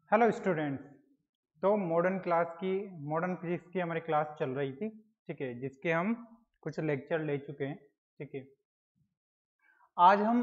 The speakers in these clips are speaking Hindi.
Hello students. तो मॉडर्न फिजिक्स की हमारी क्लास चल रही थी, ठीक है, जिसके हम कुछ लेक्चर ले चुके हैं, ठीक है। आज हम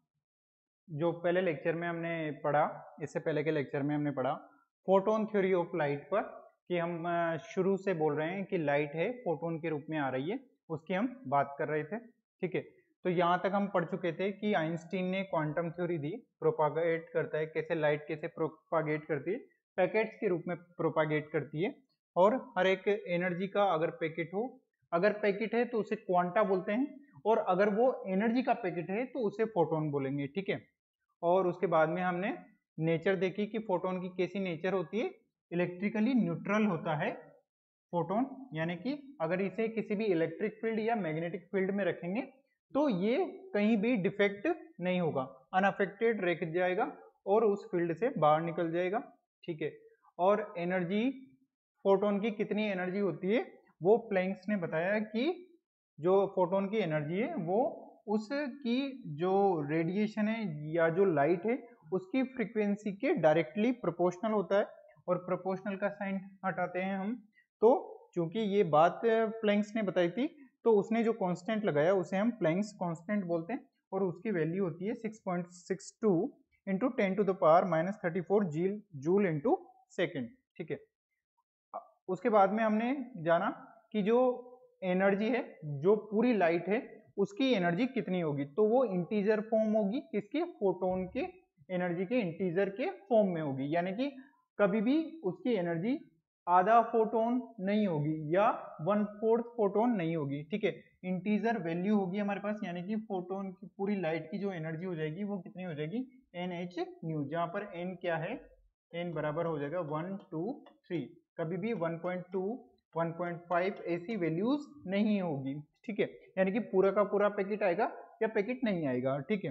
जो पहले लेक्चर में हमने पढ़ा, इससे पहले के लेक्चर में हमने पढ़ा फोटोन थ्योरी ऑफ लाइट पर, कि हम शुरू से बोल रहे हैं कि लाइट है फोटोन के रूप में आ रही है, उसकी हम बात कर रहे थे, ठीक है। तो यहाँ तक हम पढ़ चुके थे कि आइंस्टीन ने क्वांटम थ्योरी दी, प्रोपागेट करता है कैसे लाइट कैसे प्रोपागेट करती है, पैकेट्स के रूप में प्रोपागेट करती है। और हर एक एनर्जी का अगर पैकेट हो, अगर पैकेट है तो उसे क्वांटा बोलते हैं, और अगर वो एनर्जी का पैकेट है तो उसे फोटोन बोलेंगे, ठीक है। और उसके बाद में हमने नेचर देखी कि फोटोन की कैसी नेचर होती है, इलेक्ट्रिकली न्यूट्रल होता है फोटोन, यानी कि अगर इसे किसी भी इलेक्ट्रिक फील्ड या मैग्नेटिक फील्ड में रखेंगे तो ये कहीं भी डिफेक्ट नहीं होगा, अनअफेक्टेड रह जाएगा और उस फील्ड से बाहर निकल जाएगा, ठीक है। और एनर्जी, फोटोन की कितनी एनर्जी होती है वो प्लैंक्स ने बताया कि जो फोटोन की एनर्जी है वो उसकी जो रेडिएशन है या जो लाइट है उसकी फ्रीक्वेंसी के डायरेक्टली प्रोपोर्शनल होता है। और प्रोपोर्शनल का साइन हटाते हैं हम, तो चूंकि ये बात प्लैंक्स ने बताई थी तो उसने जो कांस्टेंट लगाया उसे हम प्लैंक्स कांस्टेंट बोलते हैं, और उसकी वैल्यू होती है 6.62 इंटू 10⁻⁻34 जूल इंटू सेकेंड, ठीक है। उसके बाद में हमने जाना कि जो एनर्जी है, जो पूरी लाइट है उसकी एनर्जी कितनी होगी, तो वो इंटीजर फॉर्म होगी, किसके, फोटोन के एनर्जी के इंटीजर के फॉर्म में होगी, यानी कि कभी भी उसकी एनर्जी आधा फोटोन नहीं होगी या 1/4 फोटोन नहीं होगी, ठीक है। इंटीजर वैल्यू होगी हमारे पास, यानी कि फोटोन की पूरी लाइट की जो एनर्जी हो जाएगी वो कितनी हो जाएगी, NH/ν, जहां पर n क्या है, n बराबर हो जाएगा 1 2 3, कभी भी 1.2 1.5 ऐसी वैल्यूज नहीं होगी, ठीक है। यानी कि पूरा का पूरा पैकेट आएगा या पैकेट नहीं आएगा, ठीक है।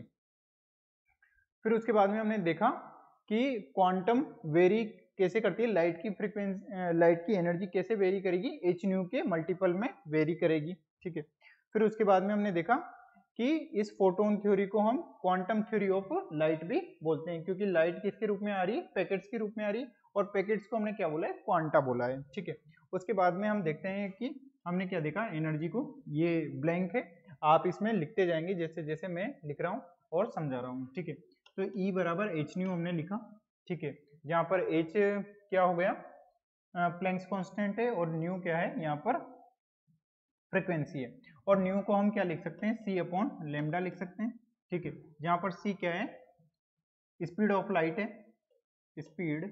फिर उसके बाद में हमने देखा कि क्वांटम वेरी कैसे करती है, लाइट की फ्रीक्वेंसी, लाइट की एनर्जी कैसे वेरी करेगी, h/ν के मल्टीपल में वेरी करेगी, ठीक है। फिर उसके बाद में हमने देखा कि इस फोटोन थ्योरी को हम क्वांटम थ्योरी ऑफ लाइट भी बोलते हैं, क्योंकि लाइट किसके रूप में आ रही है, पैकेट्स के रूप में आ रही है, और पैकेट्स को हमने क्या बोला है, क्वांटा बोला है, ठीक है। उसके बाद में हम देखते हैं कि हमने क्या देखा, एनर्जी को, ये ब्लैंक है, आप इसमें लिखते जाएंगे जैसे जैसे मैं लिख रहा हूँ और समझा रहा हूँ, ठीक है। तो E बराबर h/ν हमने लिखा, ठीक है, जहाँ पर h क्या हो गया, प्लैंक्स कांस्टेंट है, और न्यू क्या है, यहाँ पर फ्रीक्वेंसी है, और न्यू को हम क्या लिख सकते हैं, c/λ लिख सकते हैं, ठीक है। जहाँ पर c क्या है, स्पीड ऑफ लाइट है, स्पीड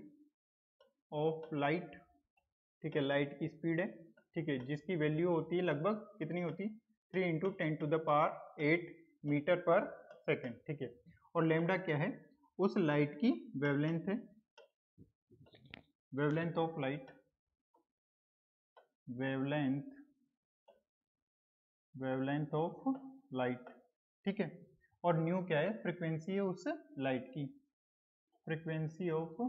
ऑफ लाइट, ठीक है, लाइट की स्पीड है, ठीक है, जिसकी वैल्यू होती है लगभग कितनी होती है, 3 इंटू 10⁸ मीटर पर सेकेंड, ठीक है। और लेमडा क्या है, उस लाइट की वेवलेंथ है, wavelength of light, wavelength wavelength of light, ठीक है। और न्यू क्या है, फ्रीक्वेंसी है उस लाइट की, फ्रीक्वेंसी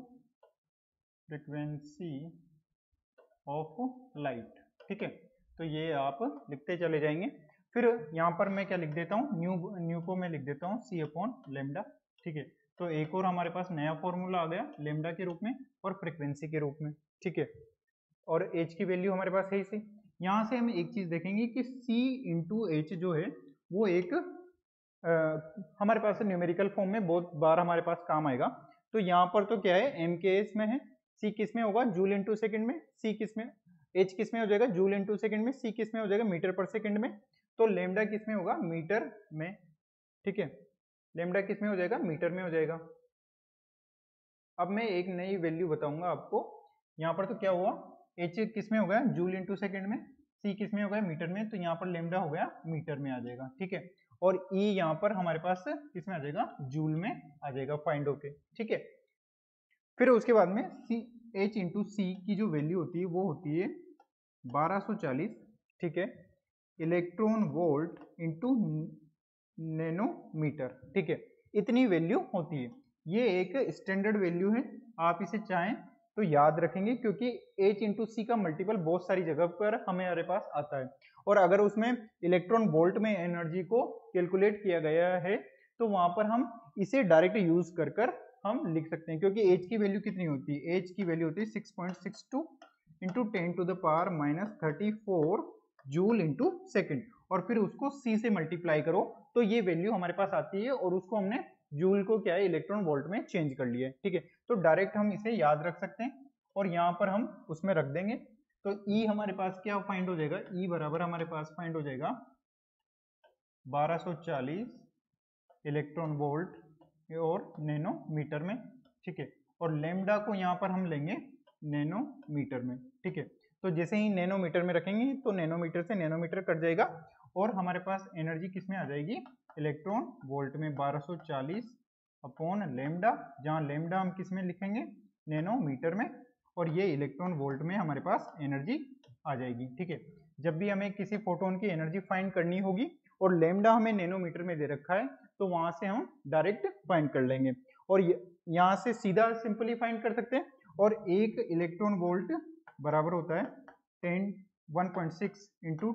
ऑफ लाइट, ठीक है। तो ये आप लिखते चले जाएंगे। फिर यहाँ पर मैं क्या लिख देता हूँ, न्यू को मैं लिख देता हूँ c/λ, ठीक है। तो एक और हमारे पास नया फॉर्मूला आ गया लेमडा के रूप में और फ्रीक्वेंसी के रूप में, ठीक है। और h की वैल्यू हमारे पास है इसी, यहाँ से हम एक चीज देखेंगे कि c/h जो है वो एक हमारे पास न्यूमेरिकल फॉर्म में बहुत बार हमारे पास काम आएगा। तो यहाँ पर तो क्या है, mks में है, c किस में होगा, जूल इंटू सेकेंड में, c किस में, h किस में हो जाएगा, जूल इंटू सेकेंड में, c किस में हो जाएगा, मीटर पर सेकेंड में, तो लेमडा किस में होगा, मीटर में, ठीक है। लेमडा किस में हो जाएगा, मीटर में हो जाएगा। अब मैं एक नई वैल्यू बताऊंगा आपको, यहाँ पर तो क्या हुआ, h किस में हो गया, जूल इंटू सेकेंड में, c किस में हो गया, मीटर में, तो यहाँ पर लेमडा हो गया मीटर में आ जाएगा, ठीक है। और E यहाँ पर हमारे पास किस में आ जाएगा, जूल में आ जाएगा, फाइंड होके, ठीक है। फिर उसके बाद में h इंटू सी की जो वैल्यू होती है वो होती है 1240, ठीक है, इलेक्ट्रॉन वोल्ट इंटू नैनोमीटर, ठीक है, इतनी वैल्यू होती है। ये एक स्टैंडर्ड वैल्यू है, आप इसे चाहें तो याद रखेंगे, क्योंकि h इंटू सी का मल्टीपल बहुत सारी जगह पर हमारे पास आता है, और अगर उसमें इलेक्ट्रॉन वोल्ट में एनर्जी को कैलकुलेट किया गया है तो वहां पर हम इसे डायरेक्ट यूज कर हम लिख सकते हैं, क्योंकि एच की वैल्यू कितनी होती है, एच की वैल्यू होती है 6.62 इंटू 10⁻34 जूल इंटू सेकेंड, और फिर उसको सी से मल्टीप्लाई करो तो ये वैल्यू हमारे पास आती है, और उसको हमने जूल को क्या है इलेक्ट्रॉन वोल्ट में चेंज कर लिया है। ठीक है, तो डायरेक्ट हम इसे याद रख सकते हैं और यहाँ पर हम उसमें रख देंगे। तो E हमारे पास क्या फाइंड हो जाएगा, E बराबर हमारे पास फाइंड हो जाएगा 1240 इलेक्ट्रॉन वोल्ट और नैनोमीटर में। ठीक है, और लेमडा को यहाँ पर हम लेंगे नैनोमीटर में। ठीक है, तो जैसे ही नैनोमीटर में रखेंगे तो नैनोमीटर से नैनोमीटर कट जाएगा और हमारे पास एनर्जी किस में आ जाएगी, इलेक्ट्रॉन वोल्ट में 1240 अपॉन लेमडा, जहाँ लेमडा हम किस में लिखेंगे, नैनोमीटर में, और ये इलेक्ट्रॉन वोल्ट में हमारे पास एनर्जी आ जाएगी। ठीक है, जब भी हमें किसी फोटोन की एनर्जी फाइंड करनी होगी और लेमडा हमें नैनोमीटर में दे रखा है तो वहां से हम डायरेक्ट फाइंड कर लेंगे, और यहाँ से सीधा सिंपली फाइंड कर सकते हैं। और एक इलेक्ट्रॉन वोल्ट बराबर होता है 1.6 इंटू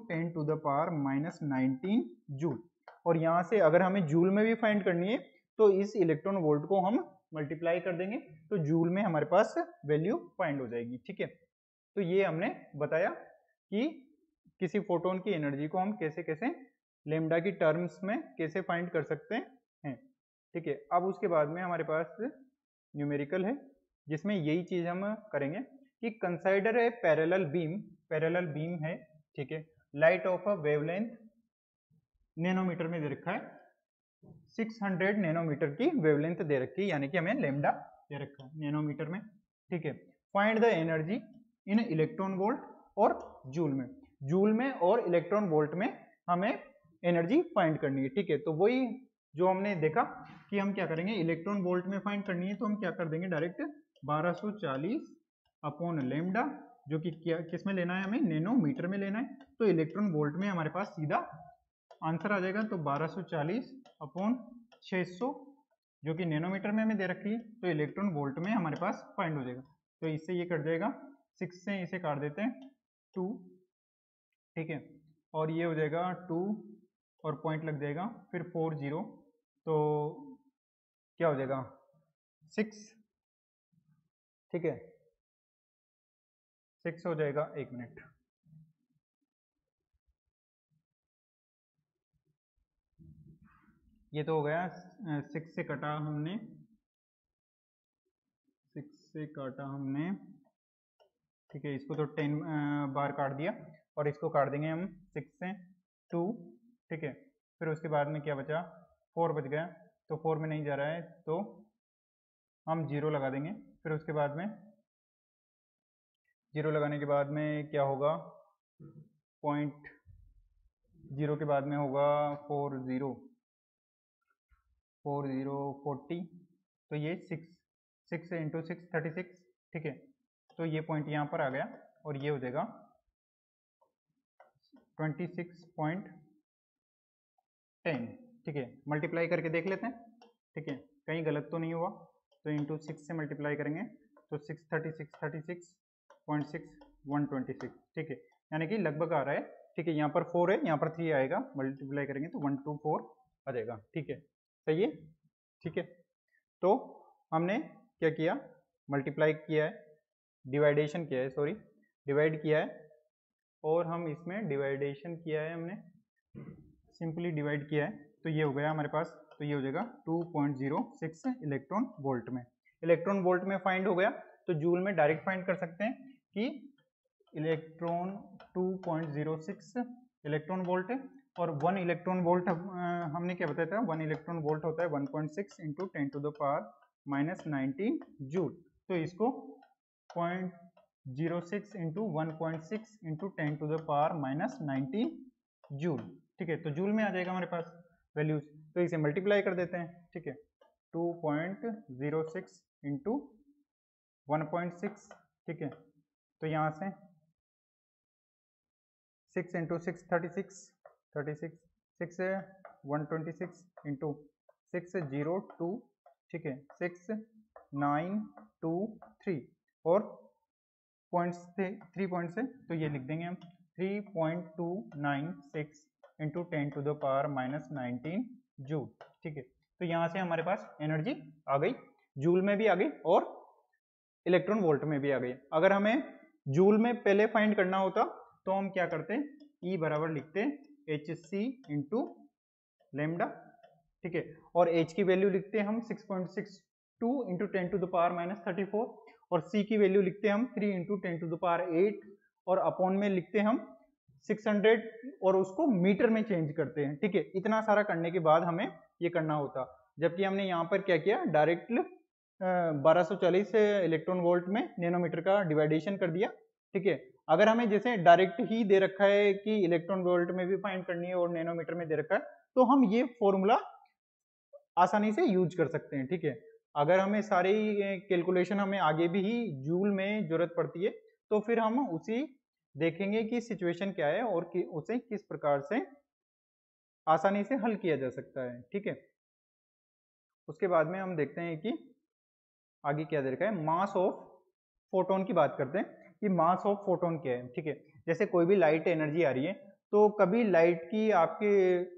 10⁻⁻19 जूल, और यहाँ से अगर हमें जूल में भी फाइंड करनी है तो इस इलेक्ट्रॉन वोल्ट को हम मल्टीप्लाई कर देंगे तो जूल में हमारे पास वैल्यू फाइंड हो जाएगी। ठीक है, तो ये हमने बताया कि किसी फोटोन की एनर्जी को हम कैसे कैसे लेमडा की टर्म्स में कैसे फाइंड कर सकते हैं। ठीक है, अब उसके बाद में हमारे पास न्यूमेरिकल है जिसमें यही चीज हम करेंगे कि कंसाइडर ए पैरेलल बीम है। ठीक है, light of a wavelength nanometre में दे रखा है, 600 नैनोमीटर की वेवलेंथ दे रखी है, यानी कि हमें लेमडा दे रखा है नैनोमीटर में। ठीक है, find the energy in electron volt और जूल में और इलेक्ट्रॉन वोल्ट में हमें एनर्जी फाइंड करनी है। ठीक है, तो वही जो हमने देखा कि हम क्या करेंगे, इलेक्ट्रॉन वोल्ट में फाइंड करनी है तो हम क्या कर देंगे, डायरेक्ट 1240 अपॉन लेमडा, जो कि क्या किस में लेना है, हमें नैनोमीटर में लेना है, तो इलेक्ट्रॉन वोल्ट में हमारे पास सीधा आंसर आ जाएगा। तो 1240 अपॉन 600 जो कि नैनोमीटर में हमें दे रखी है, तो इलेक्ट्रॉन वोल्ट में हमारे पास फाइंड हो जाएगा। तो इससे ये कट जाएगा, 6 से इसे काट देते हैं 2। ठीक है, और ये हो जाएगा 2 और पॉइंट लग जाएगा, फिर 40, तो क्या हो जाएगा 6। ठीक है, 6 हो जाएगा, 1 मिनट, ये तो हो गया 6 से कटा हमने, 6 से काटा हमने। ठीक है, इसको तो 10 बार काट दिया और इसको काट देंगे हम 6 से 2। ठीक है, फिर उसके बाद में क्या बचा, 4 बच गया, तो 4 में नहीं जा रहा है तो हम 0 लगा देंगे। फिर उसके बाद में 0 लगाने के बाद में क्या होगा, पॉइंट 0 के बाद में होगा 40 40, तो ये 6 इंटू 6 36। ठीक है, तो ये पॉइंट यहाँ पर आ गया और ये हो जाएगा 26.10। ठीक है, मल्टीप्लाई करके देख लेते हैं। ठीक है, कहीं गलत तो नहीं हुआ, तो इंटू 6 से मल्टीप्लाई करेंगे तो 636.6 126। ठीक है, यानी कि लगभग आ रहा है। ठीक है, यहाँ पर 4 है, यहाँ पर 3 आएगा, मल्टीप्लाई करेंगे तो 124 आ जाएगा। ठीक है, सही है। ठीक है, तो हमने क्या किया, मल्टीप्लाई किया है, डिवाइडेशन किया है, सॉरी डिवाइड किया है, और हम इसमें डिवाइडेशन किया है, हमने सिंपली डिवाइड किया है, तो ये हो गया हमारे पास, तो ये हो जाएगा 2.06 इलेक्ट्रॉन वोल्ट में। इलेक्ट्रॉन वोल्ट में फाइंड हो गया तो जूल में डायरेक्ट फाइंड कर सकते हैं कि इलेक्ट्रॉन 2.06 इलेक्ट्रॉन वोल्ट है, और 1 इलेक्ट्रॉन वोल्ट हमने क्या बताया था, 1 इलेक्ट्रॉन वोल्ट होता है 1.6 इंटू 10⁻⁻19 जूल। तो इसको 0.06 इंटू 1.6 इंटू 10⁻⁻19 जूल। ठीक है, तो जूल में आ जाएगा हमारे पास वैल्यूज, तो इसे मल्टीप्लाई कर देते हैं। ठीक है, 2.06 इंटू 1.6। ठीक है, तो यहाँ से 6 इंटू 6 36, 6 126 इंटू 602। ठीक है, 6923, और पॉइंट्स थे 3 पॉइंट से, तो ये लिख देंगे हम 3.296 इंटू 10⁻⁻19 जूल। ठीक है, तो यहाँ से हमारे पास एनर्जी आ गई जूल में भी आ गई और इलेक्ट्रॉन वोल्ट में भी आ गई। अगर हमें जूल में पहले फाइंड करना होता तो हम क्या करते, E बराबर लिखते hc इंटू लेमडा, ठीक है, और h की वैल्यू लिखते हैं हम 6.62 into 10 to the power minus 34, और c की वैल्यू लिखते हैं हम 3 इंटू 10 टू द पावर 8, और अपॉन में लिखते हैं हम 600 और उसको मीटर में चेंज करते हैं, ठीक है। इतना सारा करने के बाद हमें ये करना होता, जबकि हमने यहाँ पर क्या किया, डायरेक्ट 1240 इलेक्ट्रॉन वोल्ट में नैनोमीटर का डिवाइडेशन कर दिया, ठीक है। अगर हमें जैसे डायरेक्ट ही दे रखा है कि इलेक्ट्रॉन वोल्ट में भी फाइंड करनी है और नैनोमीटर में दे रखा है, तो हम ये फॉर्मूला आसानी से यूज कर सकते हैं, ठीक है। अगर हमें सारी कैलकुलेशन हमें आगे भी ही जूल में जरूरत पड़ती है तो फिर हम उसी देखेंगे कि सिचुएशन क्या है और उसे किस प्रकार से आसानी से हल किया जा सकता है, ठीक है। उसके बाद में हम देखते हैं कि आगे क्या दे रखा है, मास ऑफ फोटोन की बात करते हैं कि मास ऑफ फोटोन क्या है, ठीक है। जैसे कोई भी लाइट एनर्जी आ रही है तो कभी लाइट की आपके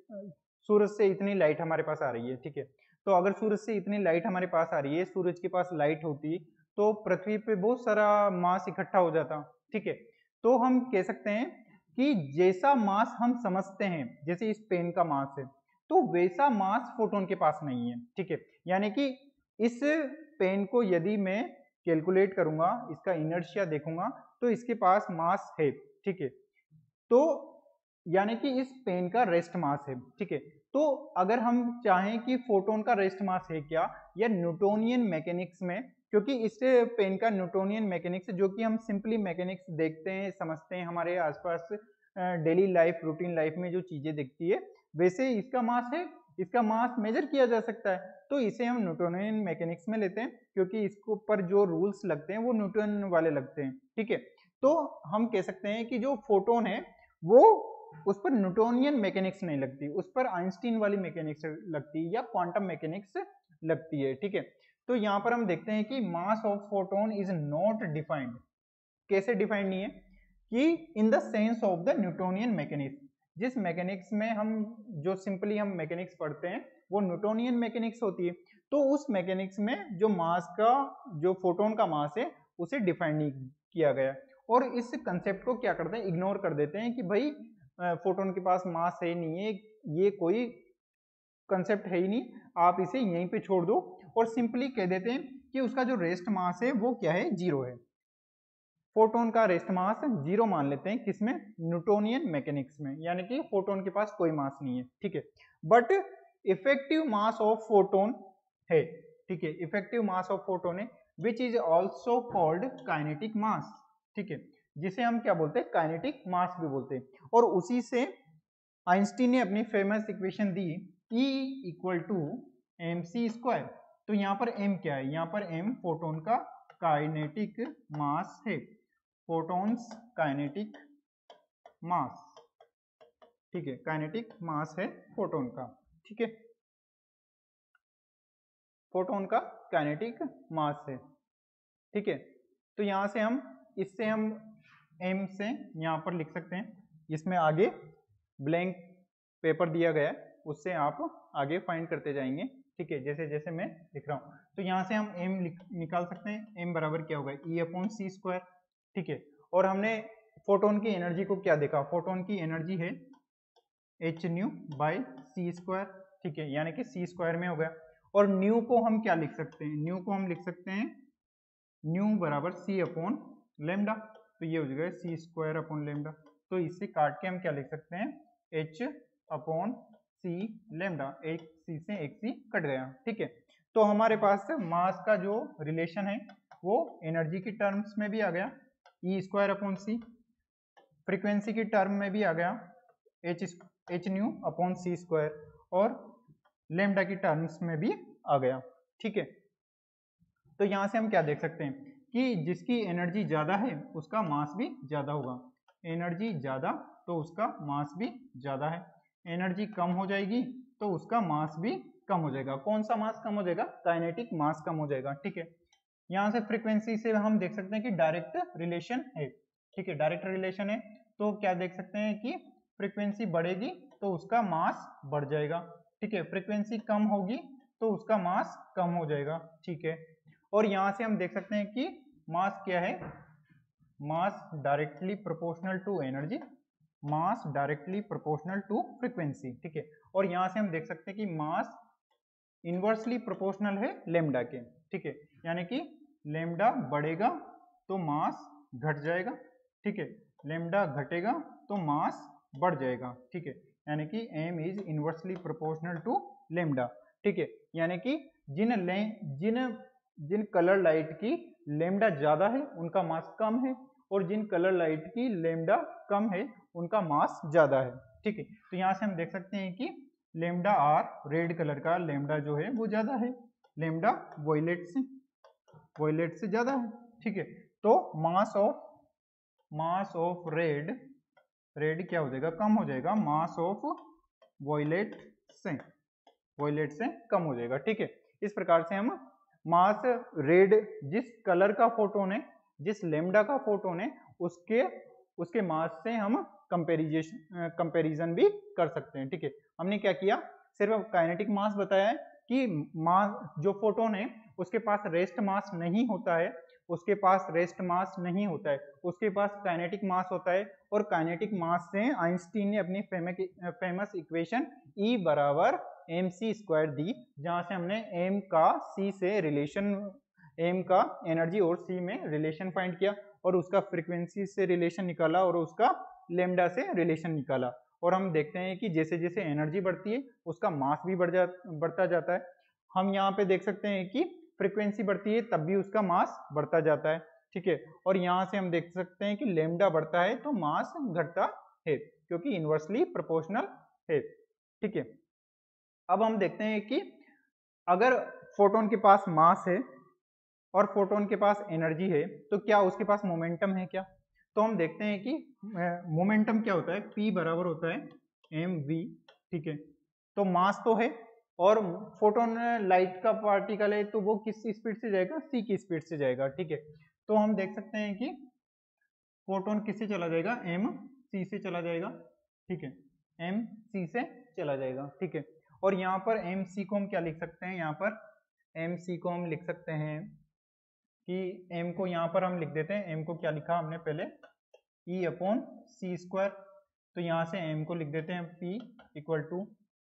सूरज से इतनी लाइट हमारे पास आ रही है, ठीक है। तो अगर सूरज से इतनी लाइट हमारे पास आ रही है, सूरज के पास लाइट होती तो पृथ्वी पे बहुत सारा मास इकट्ठा हो जाता, ठीक है। तो हम कह सकते हैं कि जैसा मास हम समझते हैं, जैसे इस पेन का मास है, तो वैसा मास फोटोन के पास नहीं है, ठीक है। यानी कि इस पेन को यदि मैं कैलकुलेट करूंगा, इसका इनर्शिया देखूंगा, तो इसके पास मास है, ठीक है। तो यानी कि इस पेन का रेस्ट मास है, ठीक है। तो अगर हम चाहें कि फोटोन का रेस्ट मास है क्या, या न्यूटोनियन मैकेनिक्स में, क्योंकि इस पेन का न्यूटोनियन मैकेनिक्स जो कि हम सिंपली मैकेनिक्स देखते हैं, समझते हैं, हमारे आसपास डेली लाइफ रूटीन लाइफ में जो चीजें दिखती है, वैसे इसका मास है, इसका मास मेजर किया जा सकता है, तो इसे हम न्यूटोनियन मैकेनिक्स में लेते हैं, क्योंकि इसके ऊपर जो रूल्स लगते हैं वो न्यूटन वाले लगते हैं, ठीक है। तो हम कह सकते हैं कि जो फोटोन है वो उस पर न्यूटोनियन मैकेनिक्स नहीं लगती, उस पर आइंस्टीन वाली मैकेनिक्स लगती है या क्वांटम मैकेनिक्स लगती है, ठीक है। तो यहाँ पर हम देखते हैं कि mass of photon is not defined, कैसे डिफाइंड नहीं है, कि in the sense of the Newtonian mechanics, जिस मैकेनिक्स में हम जो सिंपली हम मैकेनिक्स पढ़ते हैं वो न्यूटोनियन मैकेनिक्स होती है, तो उस मैकेनिक्स में जो मास का, जो फोटोन का मास है उसे डिफाइन नहीं किया गया, और इस कंसेप्ट को क्या करते हैं, इग्नोर कर देते हैं कि भाई फोटोन के पास मास है नहीं है, ये कोई कंसेप्ट है ही नहीं, आप इसे यहीं पे छोड़ दो, और सिंपली कह देते हैं कि उसका जो रेस्ट मास है वो क्या है, जीरो है। फोटोन का रेस्ट मास जीरो मान लेते हैं, किसमें, न्यूटोनियन मैकेनिक्स में, यानी कि फोटोन के पास कोई मास नहीं है, ठीक है। But effective mass of photon है, ठीक है, इफेक्टिव मास ऑफ फोटोन है, which is also called kinetic mass, ठीक है, जिसे हम क्या बोलते हैं, काइनेटिक मास भी बोलते हैं। और उसी से आइंस्टीन ने अपनी फेमस इक्वेशन दी, E इक्वल टू mc²। तो यहाँ पर m क्या है, यहाँ पर m फोटोन का काइनेटिक मास है, फोटॉन्स काइनेटिक मास, ठीक है, काइनेटिक मास है फोटोन का, ठीक है, फोटोन का काइनेटिक मास है, ठीक है। तो यहाँ से हम, इससे हम m से यहाँ पर लिख सकते हैं, इसमें आगे ब्लैंक पेपर दिया गया है, उससे आप आगे फाइंड करते जाएंगे, ठीक है, जैसे जैसे मैं लिख रहा हूँ। तो यहाँ से हम m निकाल सकते हैं, m बराबर क्या होगा, E/c², ठीक है। और हमने फोटोन की एनर्जी को क्या देखा, फोटोन की एनर्जी है hν/c², ठीक है, यानी कि c² में हो गया। और न्यू को हम क्या लिख सकते हैं, न्यू को हम लिख सकते हैं न्यू बराबर c/λ, तो ये हो जाएगा c²/λ। तो इससे काट के हम क्या लिख सकते हैं, h/c⁻, एक c से एक c कट गया, ठीक है। तो हमारे पास मास का जो रिलेशन है वो एनर्जी की टर्म्स में भी आ गया, E²/c, फ्रीक्वेंसी की टर्म में भी आ गया, hν/c², और लेमडा की टर्म्स में भी आ गया, ठीक है। तो यहाँ से हम क्या देख सकते हैं कि जिसकी एनर्जी ज्यादा है उसका मास भी ज्यादा होगा, एनर्जी ज्यादा तो उसका मास भी ज्यादा है, एनर्जी कम हो जाएगी तो उसका मास भी कम हो जाएगा। कौन सा मास कम हो जाएगा, काइनेटिक मास कम हो जाएगा, ठीक है। यहाँ से फ्रीक्वेंसी से हम देख सकते हैं कि डायरेक्ट रिलेशन है, ठीक है, डायरेक्ट रिलेशन है। तो क्या देख सकते हैं कि फ्रीक्वेंसी बढ़ेगी तो उसका मास बढ़ जाएगा, ठीक है, फ्रीक्वेंसी कम होगी तो उसका मास कम हो जाएगा, ठीक है। और यहाँ से हम देख सकते हैं कि मास क्या है, mass directly proportional to energy, mass directly proportional to frequency, ठीक है। और यहाँ से हम देख सकते हैं कि मास इनवर्सली प्रोपोर्शनल है लेमडा के, ठीक है। यानी कि लेमडा बढ़ेगा तो मास घट जाएगा, ठीक है, लेमडा घटेगा तो मास बढ़ जाएगा, ठीक है। यानी कि m is inversely proportional to lambda, ठीक है। यानी कि जिन जिन कलर लाइट की लेमडा ज्यादा है उनका मास कम है, और जिन कलर लाइट की लेमडा कम है उनका मास ज्यादा है, ठीक है। तो यहाँ से हम देख सकते हैं कि लेमडा आर, रेड कलर का लेमडा जो है वो ज्यादा है, लेमडा वॉयलेट से ज्यादा है, ठीक है। तो मास ऑफ रेड क्या हो जाएगा, कम हो जाएगा, मास ऑफ वॉयलेट से कम हो जाएगा, ठीक है। इस प्रकार से हम मास रेड, जिस कलर का फोटोन है, जिस लेमडा का फोटोन है, उसके मास से हम कंपैरिजन भी कर सकते हैं, ठीक है। हमने क्या किया, सिर्फ काइनेटिक मास बताया है कि मास जो फोटोन है उसके पास रेस्ट मास नहीं होता है, उसके पास काइनेटिक मास होता है, और काइनेटिक मास से आइंस्टीन ने अपनी फेमस इक्वेशन E बराबर mc² दी, जहां से हमने m का c से रिलेशन, m का एनर्जी और c में रिलेशन फाइंड किया, और उसका फ्रीक्वेंसी से रिलेशन निकाला, और उसका लेमडा से रिलेशन निकाला। और हम देखते हैं कि जैसे जैसे एनर्जी बढ़ती है उसका मास भी बढ़ता जाता है। हम यहाँ पे देख सकते हैं कि फ्रीक्वेंसी बढ़ती है तब भी उसका मास बढ़ता जाता है, ठीक है। और यहाँ से हम देख सकते हैं कि लेमडा बढ़ता है तो मास घटता है, क्योंकि इनवर्सली प्रोपोर्शनल है, ठीक है। अब हम देखते हैं कि अगर फोटोन के पास मास है और फोटोन के पास एनर्जी है तो क्या उसके पास मोमेंटम है क्या। तो हम देखते हैं कि मोमेंटम क्या होता है, P बराबर होता है mv, ठीक है। तो मास तो है, और फोटोन लाइट का पार्टिकल है तो वो किस स्पीड से जाएगा, c की स्पीड से जाएगा, ठीक है। तो हम देख सकते हैं कि फोटोन किससे चला जाएगा, mc से चला जाएगा, ठीक है, mc से चला जाएगा, ठीक है। और यहाँ पर mc को हम क्या लिख सकते हैं, यहाँ पर mc को हम लिख सकते हैं कि m को यहाँ पर हम लिख देते हैं, m को क्या लिखा हमने पहले, E/c²। तो यहाँ से m को लिख देते हैं p equal to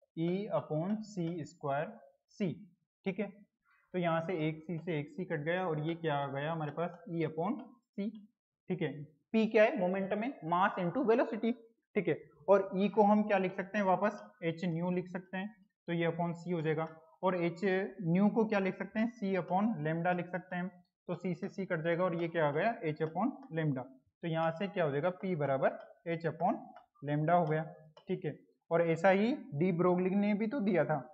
E/c², c, ठीक है। तो यहाँ से एक c से एक c कट गया, और ये क्या आ गया हमारे पास, E/c, ठीक है। p क्या है, मोमेंटम है, मास इनटू वेलोसिटी, ठीक है। और E को हम क्या लिख सकते हैं, वापस h न्यू लिख सकते हैं, तो ये अपॉन c हो जाएगा। और h न्यू को क्या लिख सकते हैं, c/λ लिख सकते हैं, तो c से c कट जाएगा, और ये क्या आ गया, h/λ। तो यहाँ से क्या हो जाएगा, p बराबर h/λ हो गया, ठीक है। और ऐसा ही डी ब्रोगली ने भी तो दिया था,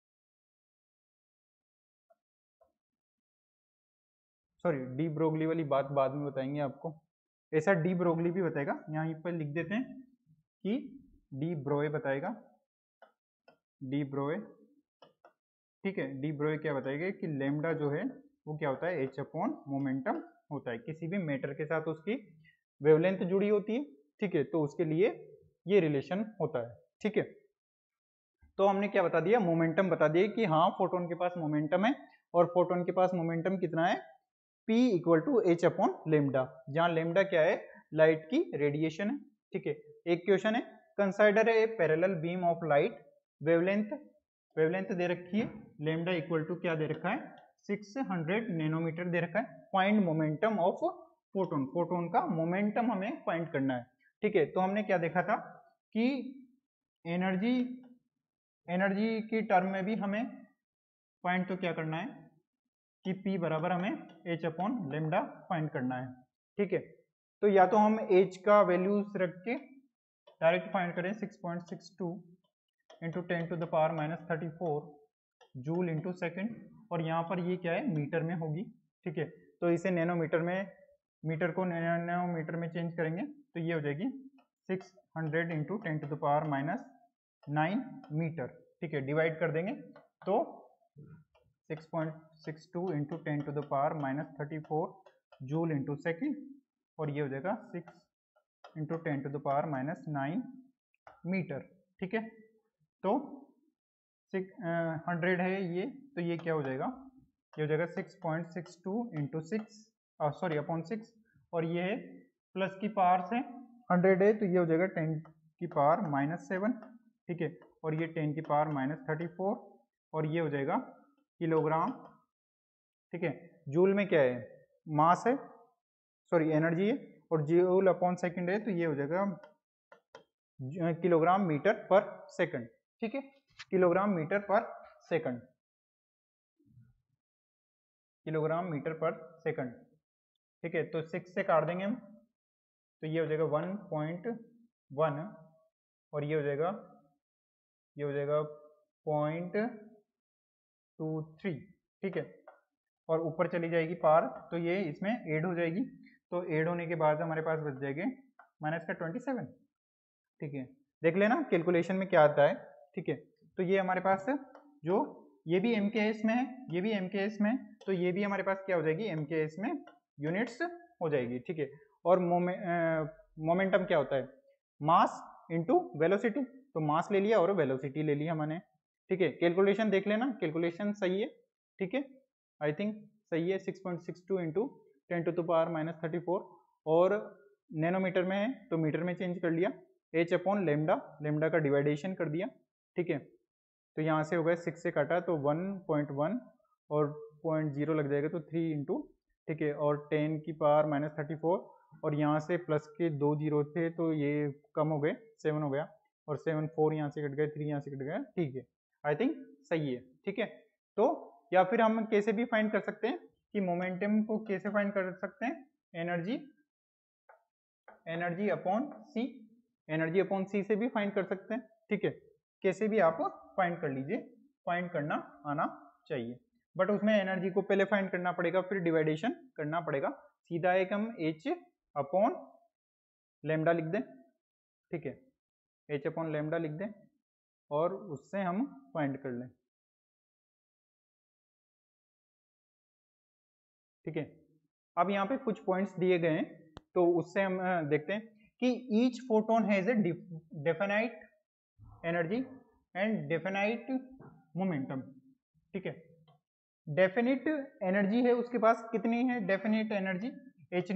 सॉरी डी ब्रोगली वाली बात बाद में बताएंगे आपको, ऐसा डी ब्रोगली भी बताएगा। यहाँ पर लिख देते हैं कि डी ब्रोए बताएगा, डी ब्रोए, ठीक है। डी ब्रोए क्या बताएगा कि लेमडा जो है वो क्या होता है, h/मोमेंटम होता है, किसी भी मैटर के साथ उसकी वेवलेंथ जुड़ी होती है, ठीक है, तो उसके लिए ये रिलेशन होता है, ठीक है। तो हमने क्या बता दिया, मोमेंटम बता दिया कि हाँ फोटोन के पास मोमेंटम है, और फोटोन के पास मोमेंटम कितना है, p इक्वल टू h/λ, जहाँ लेमडा क्या है, लाइट की रेडिएशन है, ठीक है। एक क्वेश्चन है, consider a parallel beam of light, wavelength दे रखी है, लेमडा इक्वल टू क्या दे रखा है, 600 नैनोमीटर दे रखा है, find momentum of photon, photon का मोमेंटम हमें फाइंड करना है, ठीक है। तो हमने क्या देखा था कि एनर्जी की टर्म में भी हमें फाइंड तो क्या करना है कि P बराबर हमें h/λ फाइंड करना है, ठीक है। तो या तो हम h का वैल्यूज रख के डायरेक्ट फाइंड करें, 6.62 इंटू 10⁻⁻34 जूल इंटू सेकेंड, और यहाँ पर ये क्या है, मीटर में होगी, ठीक है। तो इसे नैनोमीटर में, मीटर को नैनोमीटर में चेंज करेंगे तो ये हो जाएगी 600 इंटू 10⁻⁹ मीटर, ठीक है। डिवाइड कर देंगे तो 6.62 इंटू 10⁻⁻34 जूल इंटू सेकेंड, और ये हो जाएगा 6 इंटू 10⁻⁹ मीटर, ठीक है। तो 100 है ये, तो ये क्या हो जाएगा, ये हो जाएगा 6.62 इंटू 6 सॉरी अपॉन 6, और ये है प्लस की पावर से 100 है, तो ये हो जाएगा 10 की पावर -7, ठीक है, और ये 10 की पावर -34, और ये हो जाएगा किलोग्राम, ठीक है। जूल में क्या है, मास है, सॉरी एनर्जी है, और जूल अपॉन सेकंड है, तो ये हो जाएगा किलोग्राम मीटर पर सेकंड, ठीक है, kilogram metre per second, kilogram metre per second, ठीक है। तो 6 से काट देंगे हम, तो ये हो जाएगा 1.1, और ये हो जाएगा 0.23, ठीक है, और ऊपर चली जाएगी पार, तो ये इसमें ऐड हो जाएगी, तो ऐड होने के बाद हमारे पास बच जाएंगे -27, ठीक है। देख लेना कैलकुलेशन में क्या आता है, ठीक है। तो ये हमारे पास जो ये भी MKS में है, ये भी MKS में है, तो ये भी हमारे पास क्या हो जाएगी, MKS में यूनिट्स हो जाएगी, ठीक है। और मोमेंटम क्या होता है, मास इंटू वेलोसिटी, तो मास ले लिया और वेलोसिटी ले लिया मैंने, ठीक है। कैलकुलेशन देख लेना, कैलकुलेशन सही है, ठीक है, आई थिंक सही है। 6.62 इंटू 10⁻⁻34, और नैनोमीटर में है तो मीटर में चेंज कर लिया, h अपॉन लेमडा, लेमडा का डिवाइडेशन कर दिया, ठीक है। तो यहाँ से हो गया 6 से काटा तो 1.1 और 0.0 लग जाएगा, तो 3 इंटू, ठीक है, और 10 की पावर -34, और यहाँ से प्लस के 2 जीरो थे तो ये कम हो गए, 7 हो गया, और 7 4 यहाँ से कट गए, 3 यहाँ से कट गया, ठीक है, आई थिंक सही है, ठीक है। तो या फिर हम कैसे भी फाइंड कर सकते हैं कि मोमेंटम को कैसे फाइंड कर सकते हैं, energy upon C, energy upon C से भी फाइंड कर सकते हैं, ठीक है। कैसे भी आप फाइंड कर लीजिए, फाइंड करना आना चाहिए, बट उसमें एनर्जी को पहले फाइंड करना पड़ेगा, फिर डिवाइडेशन करना पड़ेगा। सीधा एक हम h अपॉन लेमडा लिख दें, ठीक है, h अपॉन लेमडा लिख दें, और उससे हम फाइंड कर लें, ठीक है। अब यहाँ पे कुछ पॉइंट्स दिए गए हैं, तो उससे हम देखते हैं कि each photon has a definite energy and definite momentum, ठीक है। डेफिनिट एनर्जी है उसके पास, कितनी है डेफिनिट एनर्जी, एच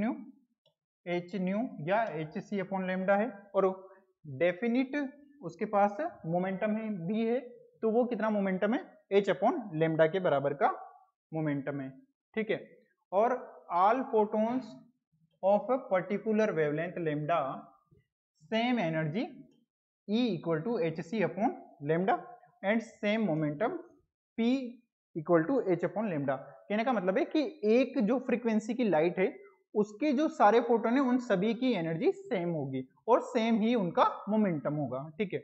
न्यू या hc अपॉन लेमडा है, और डेफिनिट उसके पास मोमेंटम है भी है, तो वो कितना मोमेंटम है, h अपॉन लेमडा के बराबर का मोमेंटम है, ठीक है। और all photons of a particular wavelength lambda same energy E equal to hc upon lambda and same momentum P equal to h upon lambda. कहने का मतलब है कि एक जो फ्रीक्वेंसी की लाइट है उसके जो सारे फोटोन है उन सभी की एनर्जी सेम होगी और सेम ही उनका मोमेंटम होगा, ठीक है।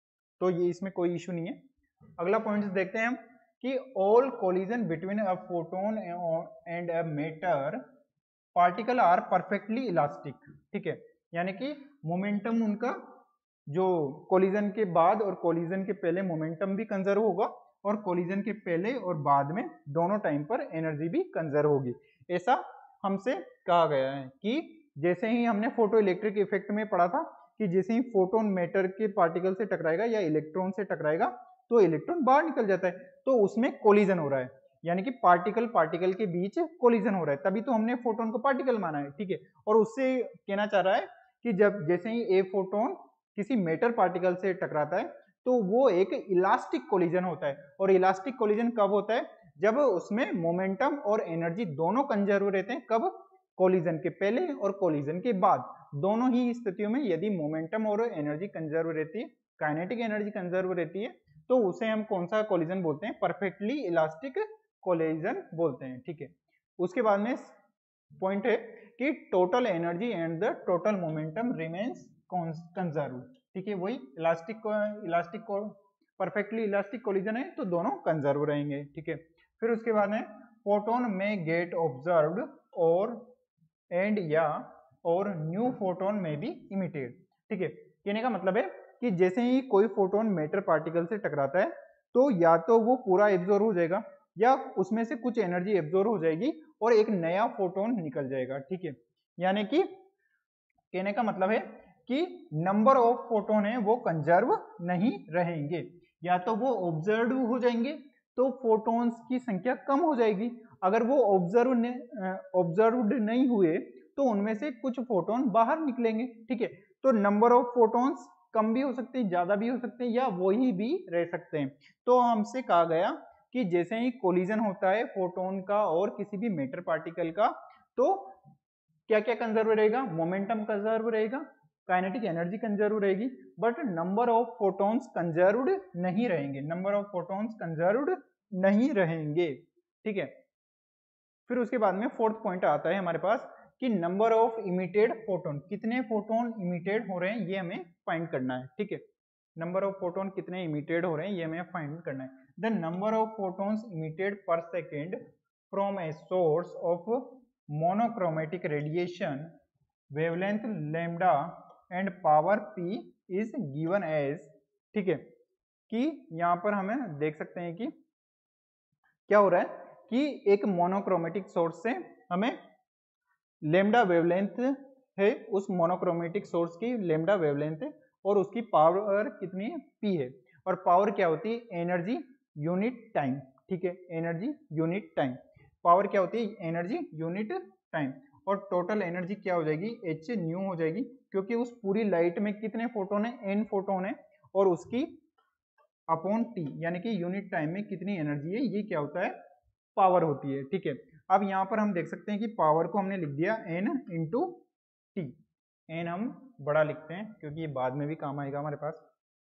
तो ये इसमें कोई इशू नहीं है। अगला पॉइंट देखते हैं हम कि all collision between a photon and a matter particle are perfectly elastic, ठीक है। यानी कि मोमेंटम उनका जो कोलिजन के बाद और कोलिजन के पहले मोमेंटम भी कंजर्व होगा, और कोलिजन के पहले और बाद में दोनों टाइम पर एनर्जी भी कंजर्व होगी। ऐसा हमसे कहा गया है कि जैसे ही हमने फोटो इलेक्ट्रिक इफेक्ट में पढ़ा था कि जैसे ही फोटोन मैटर के पार्टिकल से टकराएगा या इलेक्ट्रॉन से टकराएगा तो इलेक्ट्रॉन बाहर निकल जाता है, तो उसमें कोलिजन हो रहा है, यानी कि पार्टिकल पार्टिकल के बीच कोलिजन हो रहा है, तभी तो हमने फोटोन को पार्टिकल माना है, ठीक है। और उससे कहना चाह रहा है कि जब जैसे ही ए फोटोन किसी मैटर पार्टिकल से टकराता है तो वो एक इलास्टिक कोलिजन होता है, और इलास्टिक कोलिजन कब होता है, जब उसमें मोमेंटम और एनर्जी दोनों कंजर्व रहते हैं, कब, कोलिजन के पहले और कोलिजन के बाद, दोनों ही स्थितियों में यदि मोमेंटम और एनर्जी कंजर्व रहती है, काइनेटिक एनर्जी कंजर्व रहती है, तो उसे हम कौन सा कोलिजन बोलते हैं, परफेक्टली इलास्टिक कोलिजन बोलते हैं, ठीक है। उसके बाद में पॉइंट है कि total energy and the total momentum remains conserve, ठीक है। वही इलास्टिक को परफेक्टली इलास्टिक कोलिजन है तो दोनों कंजर्व रहेंगे, ठीक है। फिर उसके बाद में फोटोन में गेट ऑब्जर्व्ड और एंड या और न्यू फोटोन में भी इमिटेड, ठीक है। कहने का मतलब है कि जैसे ही कोई फोटोन मैटर पार्टिकल से टकराता है तो या तो वो पूरा एब्जॉर्ब हो जाएगा या उसमें से कुछ एनर्जी एब्जॉर्ब हो जाएगी और एक नया फोटोन निकल जाएगा, ठीक है। यानी कि कहने का मतलब है कि नंबर ऑफ फोटोन है वो कंजर्व नहीं रहेंगे। या तो वो ऑब्जर्व हो जाएंगे तो फोटॉन्स की संख्या कम हो जाएगी, अगर वो ऑब्जर्व्ड नहीं हुए तो उनमें से कुछ फोटोन बाहर निकलेंगे। ठीक है, तो नंबर ऑफ फोटॉन्स कम भी हो सकते हैं, ज्यादा भी हो सकते हैं, या वही भी रह सकते हैं। तो हमसे कहा गया कि जैसे ही कोलिजन होता है फोटोन का और किसी भी मैटर पार्टिकल का, तो क्या क्या कंजर्व रहेगा, मोमेंटम कंजर्व रहेगा, काइनेटिक एनर्जी कंजर्व रहेगी, but number of photons conserved नहीं रहेंगे, नंबर ऑफ फोटॉन्स कंजर्व्ड नहीं रहेंगे। ठीक है, फिर उसके बाद में फोर्थ पॉइंट आता है हमारे पास कि नंबर ऑफ इमिटेड फोटोन, कितने फोटोन इमिटेड हो रहे हैं ये हमें फाइंड करना है। ठीक है, नंबर ऑफ फोटोन कितने इमिटेड हो रहे हैं ये हमें फाइंड करना है। The number of photons emitted per second from a source of monochromatic radiation wavelength lambda and power P is given as. ठीक है, कि यहाँ पर हमें देख सकते हैं कि क्या हो रहा है कि एक मोनोक्रोमेटिक सोर्स से हमें लेमडा वेवलेंथ है, उस मोनोक्रोमेटिक सोर्स की लेमडा वेवलेंथ है और उसकी पावर कितनी है, पी है। और पावर क्या होती है, एनर्जी यूनिट टाइम। ठीक है, एनर्जी यूनिट टाइम, पावर क्या होती है, एनर्जी यूनिट टाइम। और टोटल एनर्जी क्या हो जाएगी, एच न्यू हो जाएगी, क्योंकि उस पूरी लाइट में कितने फोटोन है, एन फोटोन है, और उसकी अपॉन टी यानी कि यूनिट टाइम में कितनी एनर्जी है, ये क्या होता है, पावर होती है। ठीक है, अब यहाँ पर हम देख सकते हैं कि पावर को हमने लिख दिया एन इंटू टी। एन हम बड़ा लिखते हैं क्योंकि ये बाद में भी काम आएगा हमारे पास।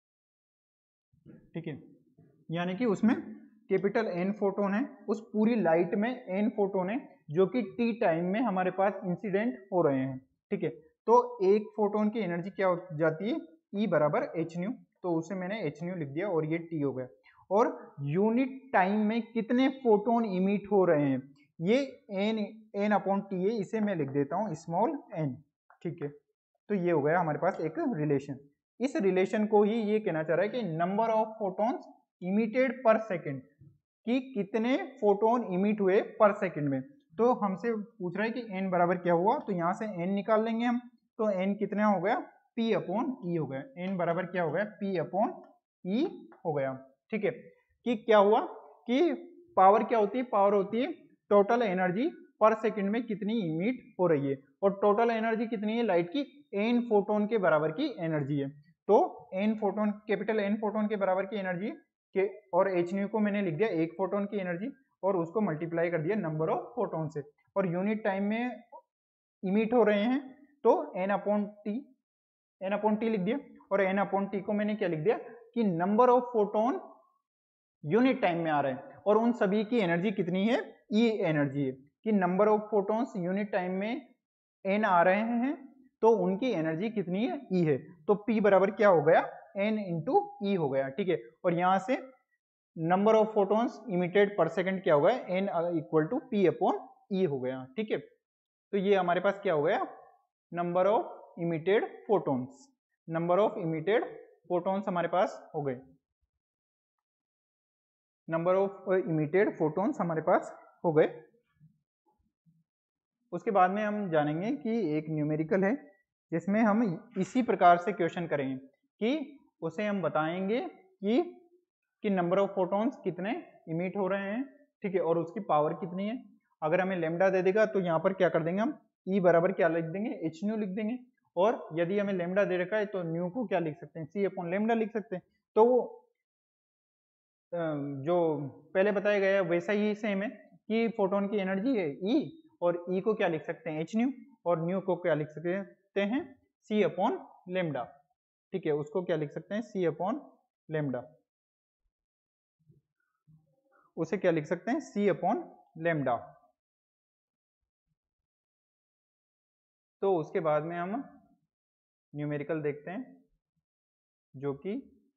ठीक है, यानी कि उसमें कैपिटल एन फोटोन है, उस पूरी लाइट में एन फोटोन है जो कि टी टाइम में हमारे पास इंसिडेंट हो रहे हैं। ठीक है, तो एक फोटोन की एनर्जी क्या हो जाती है, ई बराबर एच न्यू, तो उसे मैंने एच न्यू लिख दिया और ये टी हो गया। और यूनिट टाइम में कितने फोटोन इमिट हो रहे हैं, ये एन अपॉन टी है, इसे मैं लिख देता हूँ स्मॉल एन। ठीक है, तो ये हो गया हमारे पास एक रिलेशन। इस रिलेशन को ही ये कहना चाह रहा है कि number of photons emitted per second, कि कितने फोटोन इमिट हुए पर सेकेंड में। तो हमसे पूछ रहा है कि एन बराबर क्या हुआ, तो यहाँ से एन निकाल लेंगे हम, तो एन कितना हो गया, पी अपॉन ई हो गया। एन बराबर क्या हो गया, पी अपॉन ई हो गया। ठीक है, कि क्या हुआ कि पावर क्या होती है, पावर होती है टोटल एनर्जी पर सेकंड में कितनी इमिट हो रही है, और टोटल एनर्जी कितनी है लाइट की, एन फोटोन के बराबर की एनर्जी है। तो N photon, capital N photon के बराबर की एनर्जी के, और एच न्यू को मैंने लिख दिया एक फोटोन की एनर्जी, और उसको मल्टीप्लाई कर दिया नंबर ऑफ फोटोन से, और यूनिट टाइम में इमिट हो रहे हैं तो एन अपॉन टी लिख दिया। और एन अपॉन टी को मैंने क्या लिख दिया कि number of photon unit time में आ रहे हैं, और उन सभी की एनर्जी कितनी है, ई एनर्जी है, कि number of photons unit time में एन आ रहे हैं तो उनकी एनर्जी कितनी है, ई है। तो पी बराबर क्या हो गया, एन इंटू ई हो गया। ठीक है, और यहां से number of photons emitted per second क्या हो गया, N equal to P upon E हो गया। ठीक है, तो ये हमारे पास क्या हो गया, number of emitted photons, number of emitted photons हमारे पास हो गए, नंबर ऑफ इमिटेड फोटॉन्स हमारे पास हो गए। उसके बाद में हम जानेंगे कि एक न्यूमेरिकल है जिसमें हम इसी प्रकार से क्वेश्चन करेंगे कि उसे हम बताएंगे कि नंबर ऑफ फोटॉन्स कितने इमिट हो रहे हैं। ठीक है, और उसकी पावर कितनी है। अगर हमें लेमडा दे देगा तो यहाँ पर क्या कर देंगे हम, ई बराबर क्या लिख देंगे, एच न्यू लिख देंगे, और यदि हमें लेमडा दे रखा है तो न्यू को क्या लिख सकते हैं, सी अपॉन लेमडा लिख सकते हैं। तो जो पहले बताया गया वैसा ही सेम है कि फोटोन की एनर्जी है ई, और ई को क्या लिख सकते हैं, एच न्यू, और न्यू को क्या लिख सकते हैं, सी अपॉन लेमडा। ठीक है, उसको क्या लिख सकते हैं, सी अपॉन लेमडा, उसे क्या लिख सकते हैं, सी अपॉन लेमडा। तो उसके बाद में हम न्यूमेरिकल देखते हैं जो कि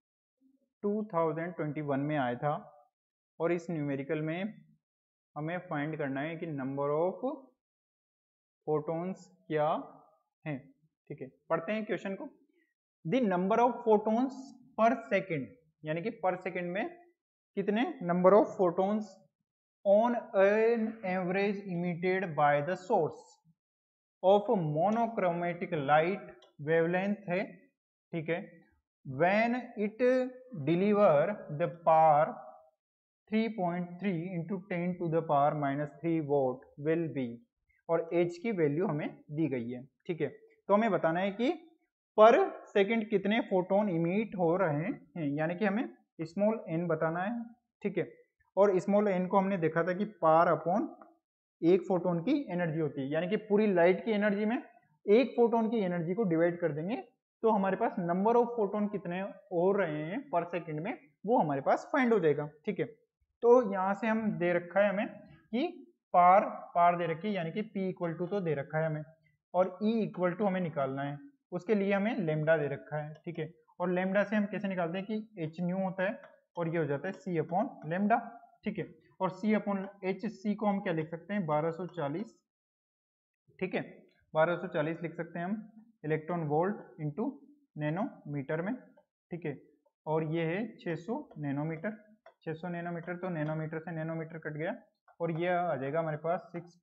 2021 में आया था, और इस न्यूमेरिकल में हमें फाइंड करना है कि नंबर ऑफ फोटॉन्स क्या हैं। ठीक है, पढ़ते हैं क्वेश्चन को। The number of photons per second, यानी कि पर सेकंड में कितने number of photons on an average emitted by the source of monochromatic light wavelength है। ठीक है, when it deliver the power 3.3 into 10 to the power -3 watt will be, और एच की वैल्यू हमें दी गई है। ठीक है, तो हमें बताना है कि पर सेकंड कितने फोटोन इमिट हो रहे हैं, यानी कि हमें स्मॉल एन बताना है। ठीक है, और स्मॉल एन को हमने देखा था कि पावर अपॉन एक फोटोन की एनर्जी होती है, यानी कि पूरी लाइट की एनर्जी में एक फोटोन की एनर्जी को डिवाइड कर देंगे तो हमारे पास नंबर ऑफ फोटोन कितने हो रहे हैं पर सेकंड में वो हमारे पास फाइंड हो जाएगा। ठीक है, तो यहाँ से हम दे रखा है हमें कि पार दे रखी है, यानी कि P इक्वल टू तो दे रखा है हमें, और E इक्वल टू हमें निकालना है, उसके लिए हमें लेमडा दे रखा है। ठीक है, और लेमडा से हम कैसे निकालते हैं कि एच न्यू होता है और ये हो जाता है सी अपॉन लेमडा। ठीक है, और सी अपॉन एच, सी को हम क्या लिख सकते हैं 1240। ठीक है, 1240 लिख सकते हैं हम इलेक्ट्रॉन वोल्ट इंटू नैनोमीटर में। ठीक है, और ये है 600 नैनोमीटर, 600 नैनोमीटर, तो नैनोमीटर से नैनोमीटर कट गया और ये आ जाएगा हमारे पास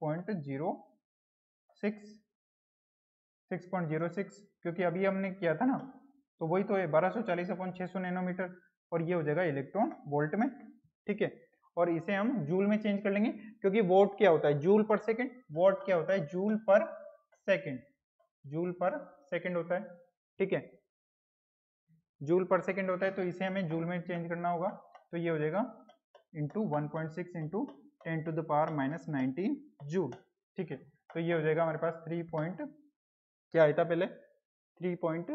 6.06, क्योंकि अभी हमने किया था ना, तो वही तो है 1240 अपॉन 600 नैनोमीटर, और ये हो जाएगा इलेक्ट्रॉन वोल्ट में। ठीक है, और इसे हम जूल में चेंज कर लेंगे, क्योंकि वोट क्या होता है जूल पर सेकंड, वोट क्या होता है जूल पर सेकंड, जूल पर सेकंड होता है। ठीक है, जूल पर सेकंड होता है, तो इसे हमें जूल में चेंज करना होगा, तो ये हो जाएगा into 1.6 into 10 to the power -19 joule. ठीक है, तो ये हो जाएगा हमारे पास 3 पॉइंट, क्या आया था पहले 3 पॉइंट,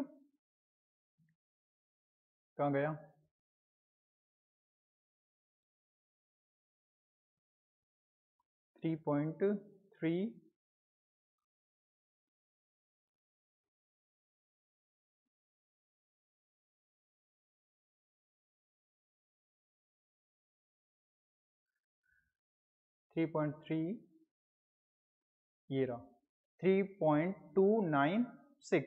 कहाँ गया 3.3 3.3 ये रहा 3.296,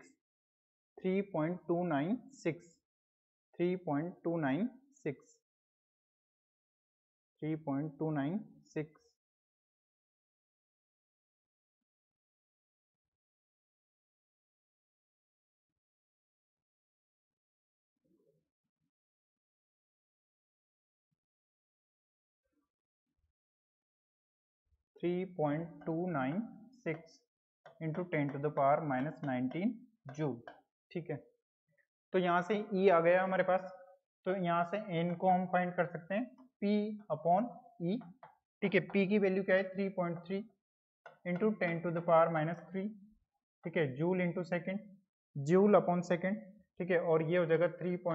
3.296, 3.296, 3.296, 3.296 into 10 to the power -19 joule. ठीक है, तो यहाँ से E आ गया हमारे पास, तो यहाँ से N को हम फाइंड कर सकते हैं P अपॉन E। ठीक है, P की वैल्यू क्या है 3.3 इंटू 10 टू द पावर -3। ठीक है, joule into second, joule upon second. ठीक है, और ये हो जाएगा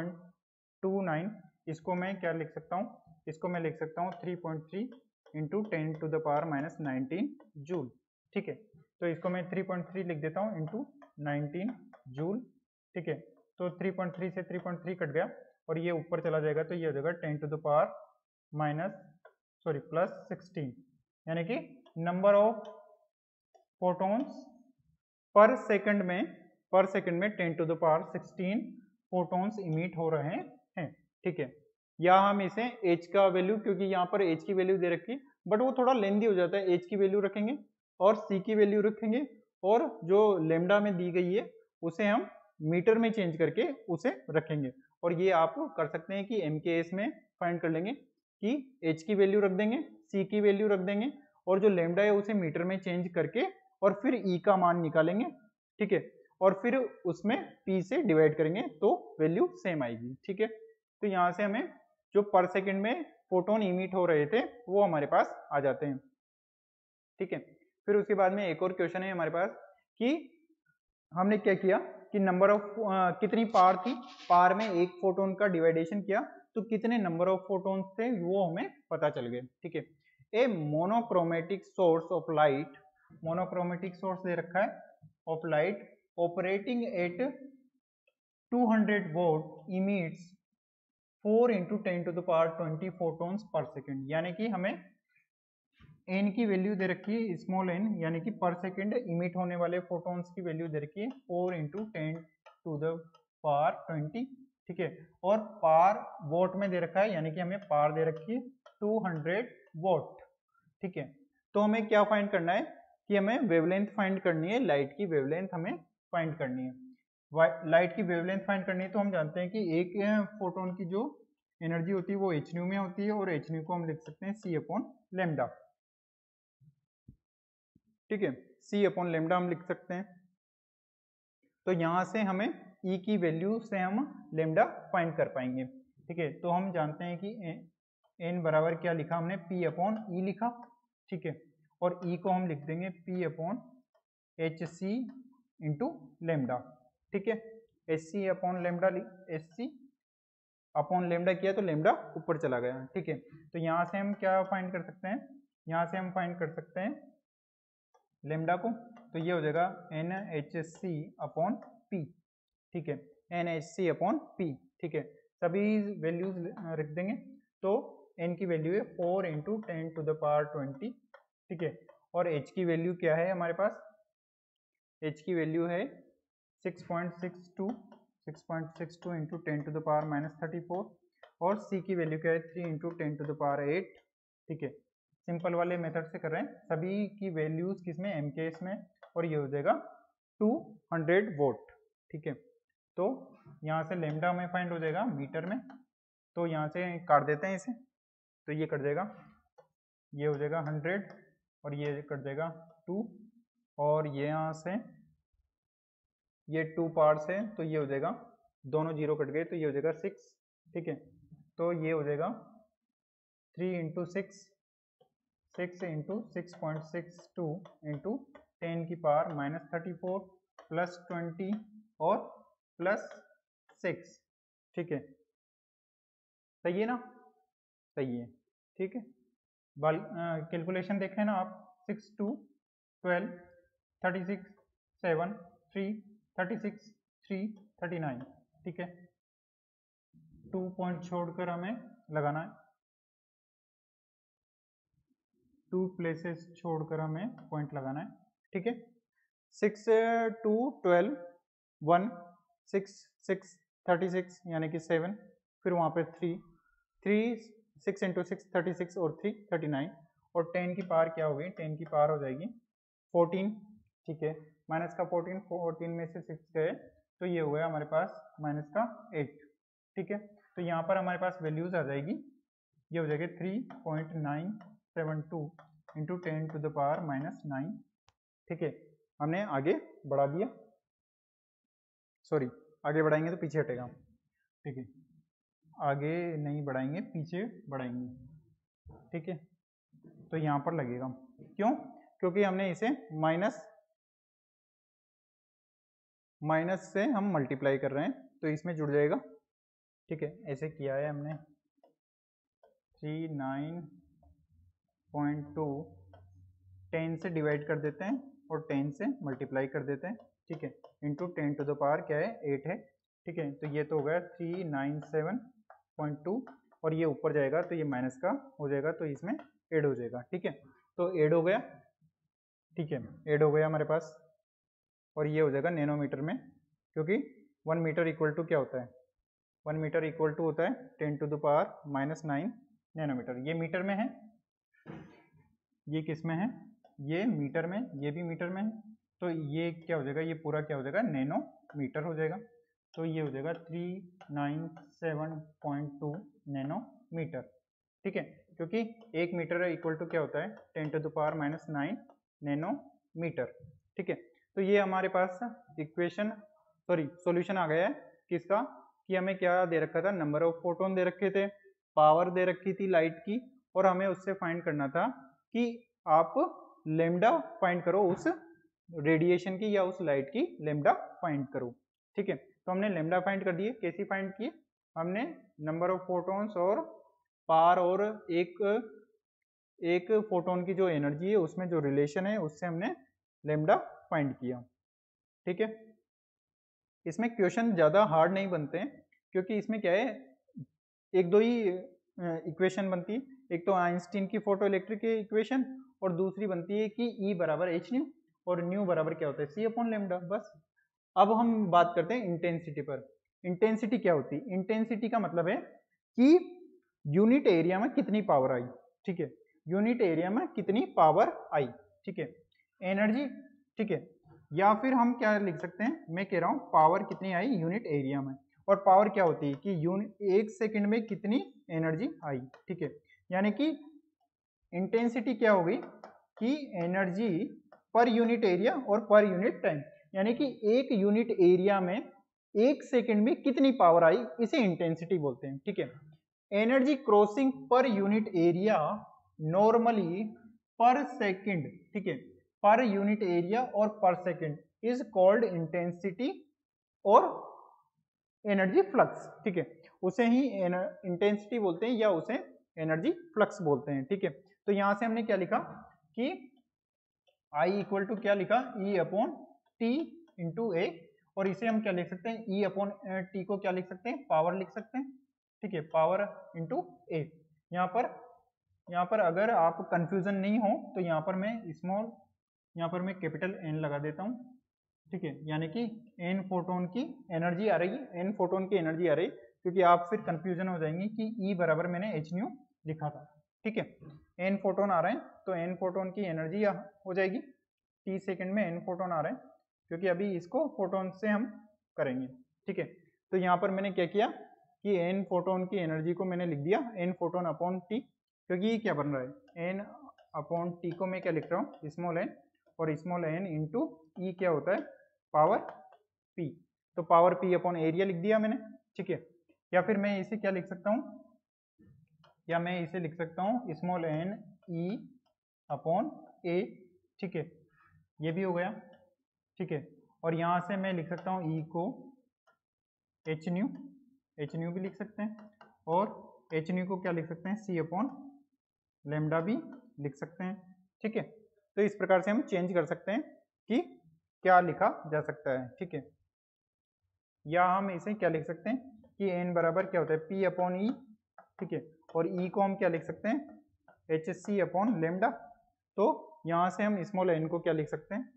3.29, इसको मैं क्या लिख सकता हूँ, इसको मैं लिख सकता हूँ 3.3 into 10 to the power -19 joule. ठीक है, तो इसको मैं 3.3 लिख देता हूँ इंटू 19 जूल। ठीक है, तो 3.3 से 3.3 कट गया और ये ऊपर चला जाएगा, तो ये हो जाएगा 10 टू द पावर +16, यानी कि number of photons per second में 10 to the power 16 photons emit हो रहे हैं। ठीक है, या हम इसे एच का वैल्यू, क्योंकि यहाँ पर एच की वैल्यू दे रखी है बट वो थोड़ा लेंदी हो जाता है, एच की वैल्यू रखेंगे और सी की वैल्यू रखेंगे, और जो लेमडा में दी गई है उसे हम मीटर में चेंज करके उसे रखेंगे, और ये आप कर सकते हैं कि MKS में फाइंड कर लेंगे कि एच की वैल्यू रख देंगे, सी की वैल्यू रख देंगे, और जो लेमडा है उसे मीटर में चेंज करके और फिर E का मान निकालेंगे। ठीक है, और फिर उसमें P से डिवाइड करेंगे तो वैल्यू सेम आएगी। ठीक है, तो यहाँ से हमें जो पर सेकंड में फोटोन इमिट हो रहे थे वो हमारे पास आ जाते हैं। ठीक है, फिर उसके बाद में एक और क्वेश्चन है हमारे पास कि हमने क्या किया कि नंबर ऑफ कितनी पावर थी, पावर में एक फोटोन का डिवाइडेशन किया तो कितने नंबर ऑफ फोटोन्स थे वो हमें पता चल गए। ठीक है, a monochromatic source of light, monochromatic source दे रखा है of light operating at 200 volt emits 4 into 10 to the power 20 photons per second, यानी कि हमें एन की वैल्यू दे रखी है स्मॉल एन, यानी कि पर सेकेंड इमिट होने वाले फोटॉन्स की वैल्यू दे रखी है 4 इंटू 10 टू द पावर 20। ठीक है, और पावर वोट में दे रखा है, यानी कि हमें पावर दे रखी है 200 वोट। ठीक है, तो हमें क्या फाइंड करना है कि हमें वेवलेंथ फाइंड करनी है, लाइट की वेवलेंथ हमें फाइंड करनी है। लाइट की वेवलेंथ फाइंड करनी है तो हम जानते हैं कि एक फोटोन की जो एनर्जी होती है वो एच न्यू में होती है, और एच न्यू को हम लिख सकते हैं सी अपॉन लेमडा। ठीक है, सी अपॉन लेमडा हम लिख सकते हैं। तो यहाँ से हमें ई की वैल्यू से हम लेमडा फाइंड कर पाएंगे। ठीक है, तो हम जानते हैं कि एन बराबर क्या लिखा हमने, पी अपॉन ई लिखा। ठीक है, और ई को हम लिख देंगे P upon H C into lambda. ठीक है, H C upon lambda, H C upon lambda किया तो लेमडा ऊपर चला गया। ठीक है, तो यहाँ से हम क्या फाइंड कर सकते हैं, यहाँ से हम फाइंड कर सकते हैं लेमडा को, तो ये हो जाएगा N H C upon P. ठीक है, N H C upon P. ठीक है, सभी वैल्यूज रख देंगे। तो एन की वैल्यू है 4 इंटू 10 टू द पावर 20। ठीक है, और एच की वैल्यू क्या है हमारे पास, एच की वैल्यू है 6.62 इंटू 10 टू द पावर -34, और सी की वैल्यू क्या है 3 इंटू 10 टू द पावर 8। ठीक है, सिंपल वाले मेथड से कर रहे हैं, सभी की वैल्यूज किसमें, एम के एस में, और ये हो जाएगा 200 वोट। ठीक है, तो यहाँ से लेमडा में फाइंड हो जाएगा मीटर में, तो यहाँ से काट देते हैं इसे, तो ये कट जाएगा, ये हो जाएगा 100 और ये कट जाएगा 2, और ये यहाँ से ये 2 पार्ट्स है तो ये हो जाएगा, दोनों जीरो कट गए तो ये हो जाएगा 6। ठीक है, तो ये हो जाएगा 3 इंटू 6 इंटू 6.62 इंटू 10 की पावर -34 प्लस 20 और प्लस 6। ठीक है, सही है ना, सही है। ठीक है, कैलकुलेशन देखें ना आप, 6 2 12 36 7 3 36 3 39। ठीक है, 2 पॉइंट छोड़कर हमें लगाना है, 2 प्लेसेस छोड़कर हमें पॉइंट लगाना है। ठीक है, 6 2 12 1 6 6 36 यानी कि 7, फिर वहाँ पे 3 6 इंटू 6 36 और 3 39, और 10 की पावर क्या होगी, 10 की पावर हो जाएगी 14। ठीक है, माइनस का 14 में से 6 गए तो ये हो गया हमारे पास माइनस का 8। ठीक है, तो यहाँ पर हमारे पास वैल्यूज आ जाएगी, ये हो जाएगी 3.972 इंटू 10 टू द पावर -9। ठीक है, हमने आगे बढ़ा दिया, सॉरी आगे बढ़ाएंगे तो पीछे हटेगा। ठीक है, आगे नहीं बढ़ाएंगे, पीछे बढ़ाएंगे। ठीक है, तो यहाँ पर लगेगा, क्यों, क्योंकि हमने इसे माइनस से हम मल्टीप्लाई कर रहे हैं तो इसमें जुड़ जाएगा। ठीक है, ऐसे किया है हमने, 39.2 10 से डिवाइड कर देते हैं और 10 से मल्टीप्लाई कर देते हैं। ठीक है, इंटू 10 टू द पावर क्या है 8 है। ठीक है, तो ये तो हो गया 397.2, और ये ऊपर जाएगा तो ये माइनस का हो जाएगा तो इसमें ऐड हो जाएगा। ठीक है, तो ऐड हो गया। ठीक है, ऐड हो गया हमारे पास, और ये हो जाएगा नैनोमीटर में, क्योंकि 1 मीटर इक्वल टू क्या होता है, 1 मीटर इक्वल टू होता है 10 टू द पावर -9 नैनोमीटर। ये मीटर में है, ये किस में है, ये मीटर में, ये भी मीटर में है, तो ये क्या हो जाएगा, ये पूरा क्या हो जाएगा, नैनोमीटर हो जाएगा। तो ये हो जाएगा 397.2 नैनोमीटर। ठीक है, क्योंकि 1 मीटर इक्वल टू क्या होता है 10 टू द पावर -9 नैनोमीटर। ठीक है, तो ये हमारे पास इक्वेशन सॉल्यूशन आ गया है किसका, कि हमें क्या दे रखा था, नंबर ऑफ फोटोन दे रखे थे, पावर दे रखी थी लाइट की, और हमें उससे फाइंड करना था कि आप लेमडा फाइंड करो उस रेडिएशन की या उस लाइट की लेमडा फाइंड करो। ठीक है, तो हमने लेमडा फाइंड कर दिए, कैसी फाइंड किए, हमने नंबर ऑफ फोटोन्स और पावर और एक फोटोन की जो एनर्जी है उसमें जो रिलेशन है उससे हमने लेमडा फाइंड किया। ठीक है, इसमें क्वेश्चन ज़्यादा हार्ड नहीं बनते हैं, क्योंकि इसमें क्या है, एक दो ही इक्वेशन बनती है, एक तो आइंस्टीन की फोटो इलेक्ट्रिक इक्वेशन, और दूसरी बनती है कि E बराबर एच न्यू और न्यू बराबर क्या होता है सी अपॉन लेमडा, बस। अब हम बात करते हैं इंटेंसिटी पर। इंटेंसिटी क्या होती है, इंटेंसिटी का मतलब है कि यूनिट एरिया में कितनी पावर आई। ठीक है, यूनिट एरिया में कितनी पावर आई। ठीक है, एनर्जी, ठीक है, या फिर हम क्या लिख सकते हैं, मैं कह रहा हूँ पावर कितनी आई यूनिट एरिया में, और पावर क्या होती है कि एक सेकंड में कितनी एनर्जी आई, ठीक है। यानी कि इंटेंसिटी क्या होगी कि एनर्जी पर यूनिट एरिया और पर यूनिट टाइम, यानी कि एक यूनिट एरिया में एक सेकंड में कितनी पावर आई, इसे इंटेंसिटी बोलते हैं, ठीक है। Energy crossing per unit area normally per second, ठीक है, पर यूनिट एरिया और per second is called intensity और एनर्जी फ्लक्स, ठीक है। उसे ही इंटेंसिटी बोलते हैं या उसे एनर्जी फ्लक्स बोलते हैं, ठीक है। तो यहां से हमने क्या लिखा कि I इक्वल टू क्या लिखा, E upon T into A, और इसे हम क्या लिख सकते हैं, E अपॉन टी को क्या लिख सकते हैं, पावर लिख सकते हैं, ठीक है, पावर इंटू ए। यहाँ पर अगर आप कंफ्यूजन नहीं हो तो यहाँ पर मैं स्मॉल, यहाँ पर मैं कैपिटल N लगा देता हूँ, ठीक है। यानी कि N फोटोन की एनर्जी आ रही है, N फोटोन की एनर्जी आ रही है, क्योंकि आप फिर कंफ्यूजन हो जाएंगे कि E बराबर मैंने h न्यू लिखा था, ठीक है। N फोटोन आ रहे हैं तो N फोटोन की एनर्जी हो जाएगी, t सेकंड में N फोटोन आ रहे हैं, क्योंकि अभी इसको फोटोन से हम करेंगे, ठीक है। तो यहाँ पर मैंने क्या किया कि N फोटोन की एनर्जी को मैंने लिख दिया N फोटोन अपॉन टी, क्योंकि ये क्या बन रहा है, N अपॉन टी को मैं क्या लिख रहा हूँ, स्मॉल n, और स्मॉल n इंटू ई क्या होता है, पावर p, तो पावर p अपॉन एरिया लिख दिया मैंने, ठीक है। या फिर मैं इसे क्या लिख सकता हूँ, या मैं इसे लिख सकता हूँ small n e upon a, ठीक है, ये भी हो गया, ठीक है। और यहाँ से मैं लिख सकता हूँ e को h न्यू भी लिख सकते हैं, और h न्यू को क्या लिख सकते हैं, c अपॉन लेमडा भी लिख सकते हैं, ठीक है। तो इस प्रकार से हम चेंज कर सकते हैं कि क्या लिखा जा सकता है, ठीक है। या हम इसे क्या लिख सकते हैं कि n बराबर क्या होता है, p अपॉन ई, ठीक है, और e को हम क्या लिख सकते हैं, एच सी अपॉन लेमडा। तो यहाँ से हम स्मॉल n को क्या लिख सकते हैं,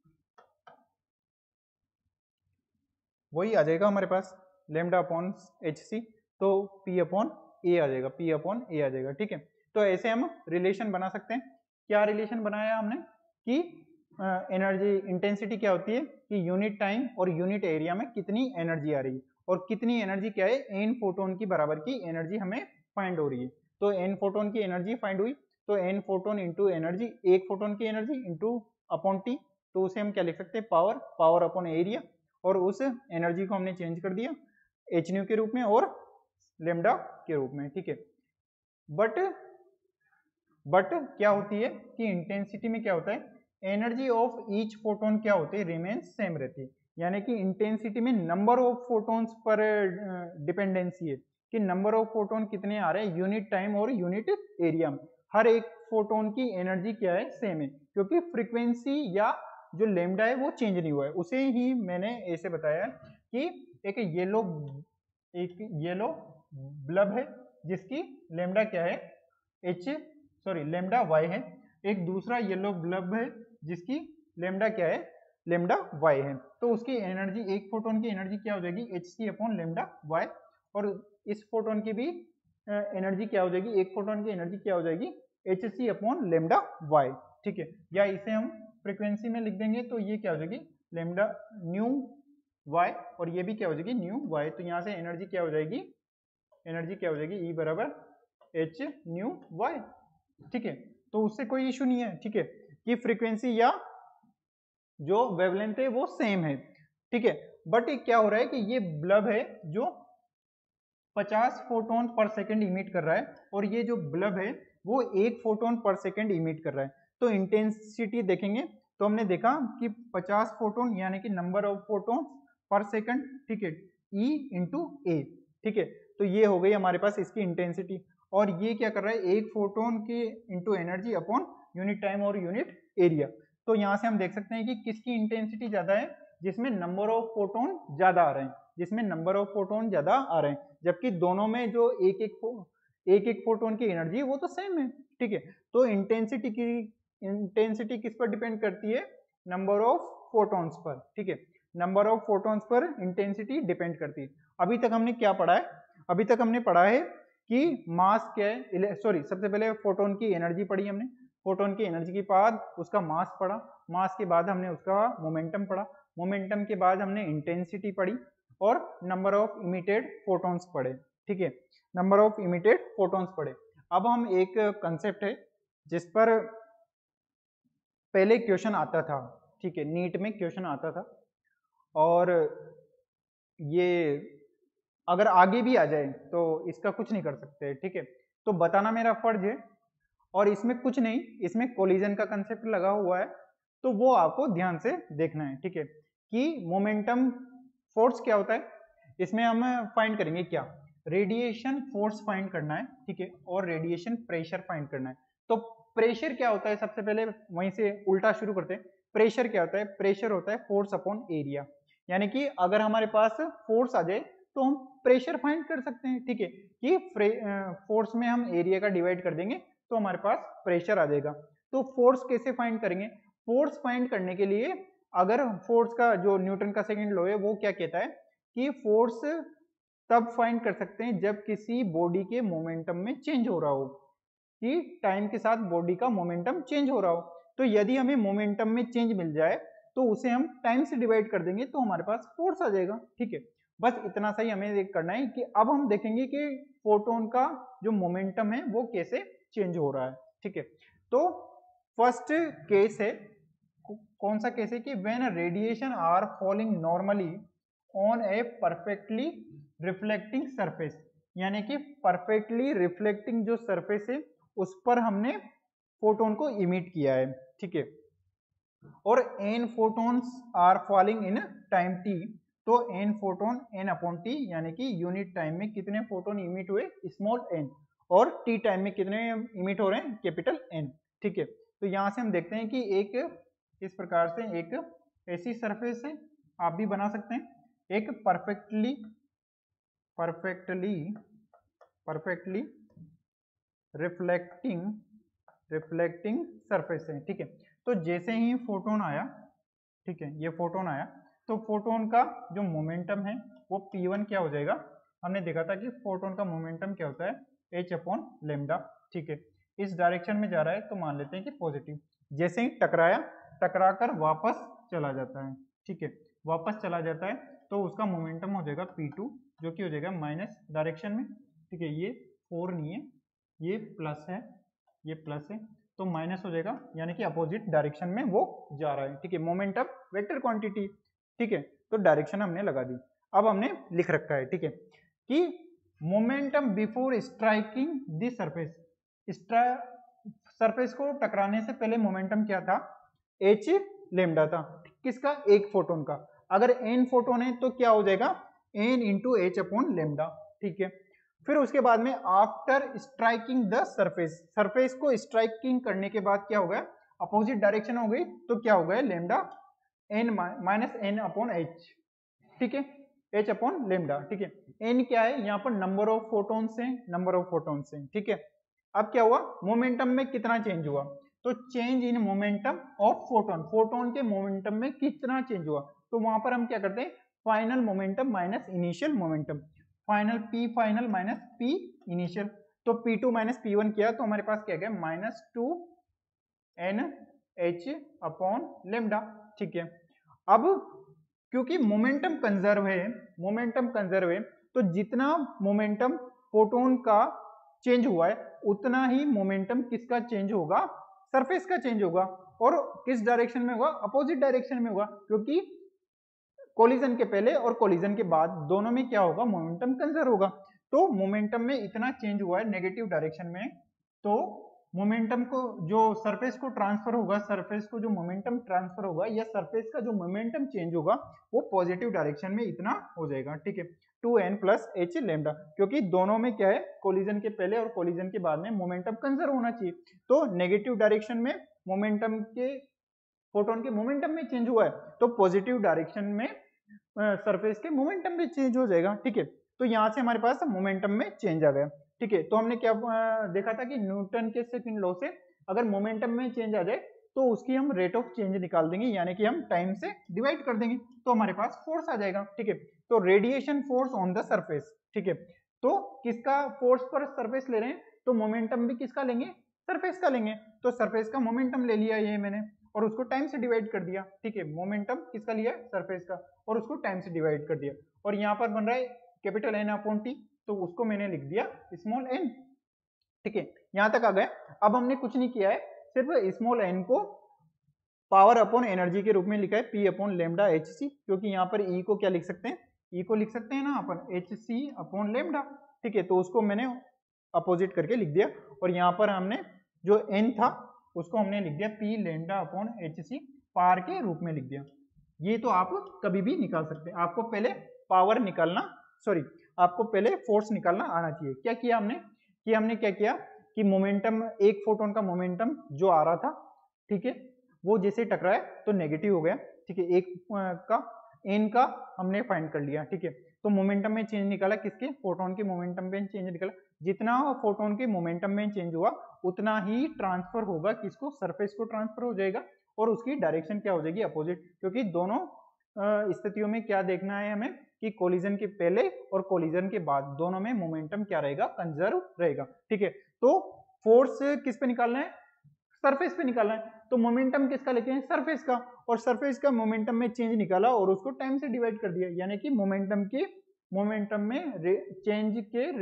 वही आ जाएगा हमारे पास लेमडा अपॉन एच सी, तो p अपॉन ए आ जाएगा, p अपॉन ए आ जाएगा, ठीक है। तो ऐसे हम रिलेशन बना सकते हैं। क्या रिलेशन बनाया हमने कि एनर्जी इंटेंसिटी क्या होती है कि यूनिट टाइम और यूनिट एरिया में कितनी एनर्जी आ रही है, और कितनी एनर्जी क्या है, एन फोटोन की बराबर की एनर्जी हमें फाइंड हो रही है। तो एन फोटोन की एनर्जी फाइंड हुई, तो एन फोटोन इंटू एनर्जी, एक फोटोन की एनर्जी इंटू अपॉन टी, तो उसे हम क्या लिख सकते हैं, पावर अपॉन एरिया, और उस एनर्जी को हमने चेंज कर दिया एच न्यू के रूप में और लेमडा के रूप में, ठीक है। बट क्या होती है कि इंटेंसिटी में क्या होता है, एनर्जी ऑफ ईच फोटोन क्या होती है, रिमेन्स सेम रहती है। यानी कि इंटेंसिटी में number of photons per dependency है कि नंबर ऑफ फोटोन कितने आ रहे हैं यूनिट टाइम और यूनिट एरिया में, हर एक फोटोन की एनर्जी क्या है, सेम है, क्योंकि फ्रीक्वेंसी या जो लेमडा है वो चेंज नहीं हुआ है। उसे ही मैंने ऐसे बताया कि एक येलो ब्लब है जिसकी लेमडा क्या है, लेमडा वाई है, एक दूसरा येलो ब्लब है जिसकी लेमडा क्या है, लेमडा वाई है। तो उसकी एनर्जी, एक फोटोन की एनर्जी क्या हो जाएगी, H C upon lambda Y, और इस फोटोन की भी एनर्जी क्या हो जाएगी, एक फोटोन की एनर्जी क्या हो जाएगी, H C upon lambda Y, ठीक है। या इसे हम फ्रीक्वेंसी में लिख देंगे तो ये क्या हो जाएगी, लेमडा न्यू वाई, और ये भी क्या हो जाएगी, न्यू वाई। तो यहाँ से एनर्जी क्या हो जाएगी, ई बराबर एच न्यू वाई, ठीक है। तो उससे कोई इशू नहीं है, ठीक है, कि फ्रीक्वेंसी या जो वेवलेंथ है वो सेम है, ठीक है। बट क्या हो रहा है कि ये ब्लब है जो 50 फोटोन पर सेकंड इमिट कर रहा है, और ये जो ब्लब है वो 1 फोटोन पर सेकंड इमिट कर रहा है। तो इंटेंसिटी देखेंगे तो हमने देखा कि 50 फोटोन यानी कि number of photon per second, ठीक है, ई इंटू ए, ठीक है। तो ये हो गई हमारे पास इसकी इंटेंसिटी, और ये क्या कर रहा है, एक फोटोन की into energy upon unit time और यूनिट एरिया। तो यहाँ से हम देख सकते हैं कि किसकी इंटेंसिटी ज्यादा है, जिसमें नंबर ऑफ फोटोन ज्यादा आ रहे हैं, जिसमें नंबर ऑफ फोटोन ज्यादा आ रहे हैं, जबकि दोनों में जो एक एक फोटोन की एनर्जी है वो तो सेम है, ठीक है। तो इंटेंसिटी किस पर डिपेंड करती है, नंबर ऑफ फोटोन्स पर, ठीक है, number of photons per intensity depend करती है। अभी तक हमने क्या पढ़ा है, अभी तक हमने पढ़ा है कि मास क्या है, सबसे पहले फोटोन की एनर्जी पढ़ी हमने, फोटोन की एनर्जी के बाद उसका मास पढ़ा, मास के बाद हमने उसका मोमेंटम पढ़ा, मोमेंटम के बाद हमने इंटेंसिटी पढ़ी और नंबर ऑफ इमिटेड फोटॉन्स पढ़े, ठीक है, नंबर ऑफ इमिटेड फोटॉन्स पढ़े। अब हम एक कंसेप्ट है जिस पर पहले क्वेश्चन आता था, ठीक है, नीट में क्वेश्चन आता था, और ये अगर आगे भी आ जाए तो इसका कुछ नहीं कर सकते, ठीक है, तो बताना मेरा फर्ज है। और इसमें कुछ नहीं, इसमें कोलिजन का कंसेप्ट लगा हुआ है, तो वो आपको ध्यान से देखना है, ठीक है, कि मोमेंटम फोर्स क्या होता है, इसमें हम फाइंड करेंगे क्या, रेडिएशन फोर्स फाइंड करना है, ठीक है, और रेडिएशन प्रेशर फाइंड करना है। तो प्रेशर क्या होता है, सबसे पहले वहीं से उल्टा शुरू करते हैं। प्रेशर क्या होता है, प्रेशर होता है फोर्स अपॉन एरिया, यानी कि अगर हमारे पास फोर्स आ जाए तो हम प्रेशर फाइंड कर सकते हैं, ठीक है, कि फोर्स में हम एरिया का डिवाइड कर देंगे तो हमारे पास प्रेशर आ जाएगा। तो फोर्स कैसे फाइंड करेंगे, फोर्स फाइंड करने के लिए अगर फोर्स का जो न्यूटन का सेकंड लॉ है वो क्या कहता है कि फोर्स तब फाइंड कर सकते हैं जब किसी बॉडी के मोमेंटम में चेंज हो रहा हो, कि टाइम के साथ बॉडी का मोमेंटम चेंज हो रहा हो। तो यदि हमें मोमेंटम में चेंज मिल जाए तो उसे हम टाइम से डिवाइड कर देंगे तो हमारे पास फोर्स आ जाएगा, ठीक है। बस इतना सा ही हमें करना है कि अब हम देखेंगे कि फोटोन का जो मोमेंटम है वो कैसे चेंज हो रहा है, ठीक है। तो फर्स्ट केस है, कौन सा केस है कि when radiation are falling normally on a perfectly reflecting surface, यानी कि परफेक्टली रिफ्लेक्टिंग जो सरफेस है उस पर हमने फोटोन को इमिट किया है, ठीक है, और n photons are falling in time t, तो n photon n upon t, यानी कि यूनिट टाइम में कितने फोटोन इमिट हुए, स्मॉल n, और t टाइम में कितने इमिट हो रहे हैं, कैपिटल N, ठीक है। तो यहाँ से हम देखते हैं कि एक इस प्रकार से एक ऐसी सरफेस है, आप भी बना सकते हैं, एक परफेक्टली रिफ्लेक्टिंग सरफेस है, ठीक है। तो जैसे ही फोटोन आया, ठीक है, ये फोटोन आया, तो फोटोन का जो मोमेंटम है वो P1 क्या हो जाएगा, हमने देखा था कि फोटोन का मोमेंटम क्या होता है h अपॉन लेमडा, ठीक है। इस डायरेक्शन में जा रहा है तो मान लेते हैं कि पॉजिटिव, जैसे ही टकराया, टकरा कर वापस चला जाता है, ठीक है, वापस चला जाता है तो उसका मोमेंटम हो जाएगा P2, जो कि हो जाएगा माइनस डायरेक्शन में, ठीक है, ये 4 नहीं है, ये प्लस है, ये प्लस है, तो माइनस हो जाएगा, यानी कि अपोजिट डायरेक्शन में वो जा रहा है, ठीक है। मोमेंटम वेक्टर क्वांटिटी, ठीक है, तो डायरेक्शन हमने लगा दी। अब हमने लिख रखा है, ठीक है, कि momentum before striking this surface, surface को टकराने से पहले मोमेंटम क्या था, h लेमडा था, किसका, एक फोटोन का। अगर n फोटोन है तो क्या हो जाएगा, n into H upon lambda, ठीक है। फिर उसके बाद में after striking the surface, surface को स्ट्राइकिंग करने के बाद क्या हो गया, अपोजिट डायरेक्शन हो गई, तो क्या हो गया, lambda n minus N upon H, ठीक है, h अपॉन लेमडा, ठीक है। n क्या है, यहाँ पर नंबर ऑफ फोटोन्स हैं, नंबर ऑफ फोटोन्स हैं, ठीक है। अब क्या हुआ, मोमेंटम में कितना चेंज हुआ, तो change in momentum of photon, photon के मोमेंटम में कितना चेंज हुआ, तो वहां पर हम क्या करते हैं, final momentum minus initial momentum, final P final minus P initial, तो P2 माइनस P1 किया तो हमारे पास क्या गया, माइनस 2 NH अपॉन लेमडा, ठीक है। अब क्योंकि मोमेंटम कंजर्व है, मोमेंटम कंजर्व है, तो जितना मोमेंटम फोटोन का चेंज हुआ है उतना ही मोमेंटम किसका चेंज होगा, सरफेस का चेंज होगा, और किस डायरेक्शन में होगा, अपोजिट डायरेक्शन में होगा, क्योंकि कोलिजन के पहले और कोलिजन के बाद दोनों में क्या होगा, मोमेंटम कंजर्व होगा। तो मोमेंटम में इतना चेंज हुआ है नेगेटिव डायरेक्शन में, तो मोमेंटम को जो सरफेस को ट्रांसफर होगा, सरफेस को जो मोमेंटम ट्रांसफर होगा या सरफेस का जो मोमेंटम चेंज होगा वो पॉजिटिव डायरेक्शन में इतना हो जाएगा, ठीक है, 2n प्लस एच लेमडा, क्योंकि दोनों में क्या है, कोलिजन के पहले और कोलिजन के बाद में मोमेंटम कंजर्व होना चाहिए। तो नेगेटिव डायरेक्शन में मोमेंटम के, फोटोन के मोमेंटम में चेंज हुआ है तो पॉजिटिव डायरेक्शन में सरफेस के मोमेंटम में चेंज हो जाएगा, ठीक है। तो यहाँ से हमारे पास मोमेंटम में चेंज आ गया, ठीक है। तो हमने क्या देखा था कि न्यूटन के सेकंड लॉ से अगर मोमेंटम में चेंज आ जाए तो उसकी हम रेट ऑफ चेंज निकाल देंगे, यानी कि हम टाइम से डिवाइड कर देंगे तो हमारे पास फोर्स आ जाएगा, ठीक है। तो radiation force on the surface, ठीक है, तो किसका फोर्स पर सरफेस ले रहे हैं, तो मोमेंटम भी किसका लेंगे, सरफेस का लेंगे, तो सरफेस का मोमेंटम ले लिया ये मैंने, और उसको टाइम से डिवाइड कर दिया, ठीक है। मोमेंटम किसका लिया है, सरफेस का, और उसको टाइम से डिवाइड कर दिया। और यहाँ पर बन रहा है कैपिटल एन अपॉन टी, तो उसको मैंने लिख दिया स्मॉल एन, ठीक है। यहाँ तक आ गए। अब हमने कुछ नहीं किया है, सिर्फ स्मॉल एन को पावर अपॉन एनर्जी के रूप में लिखा है P upon lambda H C, क्योंकि यहाँ पर ई को क्या लिख सकते हैं, ई को लिख सकते हैं ना अपन एच सी अपॉन लेमडा, ठीक है। तो उसको मैंने अपोजिट करके लिख दिया, और यहाँ पर हमने जो एन था उसको हमने लिख दिया P lambda upon H C, power के रूप में लिख दिया। ये तो आप कभी भी निकाल सकते हैं, आपको पहले पावर निकालना, सॉरी आपको पहले फोर्स निकालना आना चाहिए। क्या किया हमने कि हमने क्या किया कि मोमेंटम, एक फोटोन का मोमेंटम जो आ रहा था, ठीक है, वो जैसे टकराया तो नेगेटिव हो गया, ठीक है। एक का एन का हमने फाइंड कर लिया, ठीक है। तो मोमेंटम में चेंज निकाला, किसके, फोटोन के मोमेंटम में चेंज निकाला। जितना फोटोन के मोमेंटम में चेंज हुआ उतना ही ट्रांसफर होगा, किसको, सरफेस को ट्रांसफर हो जाएगा, और उसकी डायरेक्शन क्या हो जाएगी, अपोजिट। क्योंकि दोनों स्थितियों में क्या देखना है हमें कि कोलिजन के पहले और कोलिजन के बाद दोनों में मोमेंटम क्या रहेगा, कंजर्व रहेगा, ठीक है। तो फोर्स किस पे निकालना है, सरफेस पे निकालना है। तो मोमेंटम किसका लेते हैं, सरफेस का, और सरफेस का मोमेंटम में चेंज निकाला और उसको टाइम से डिवाइड कर दिया, यानी कि मोमेंटम में चेंज के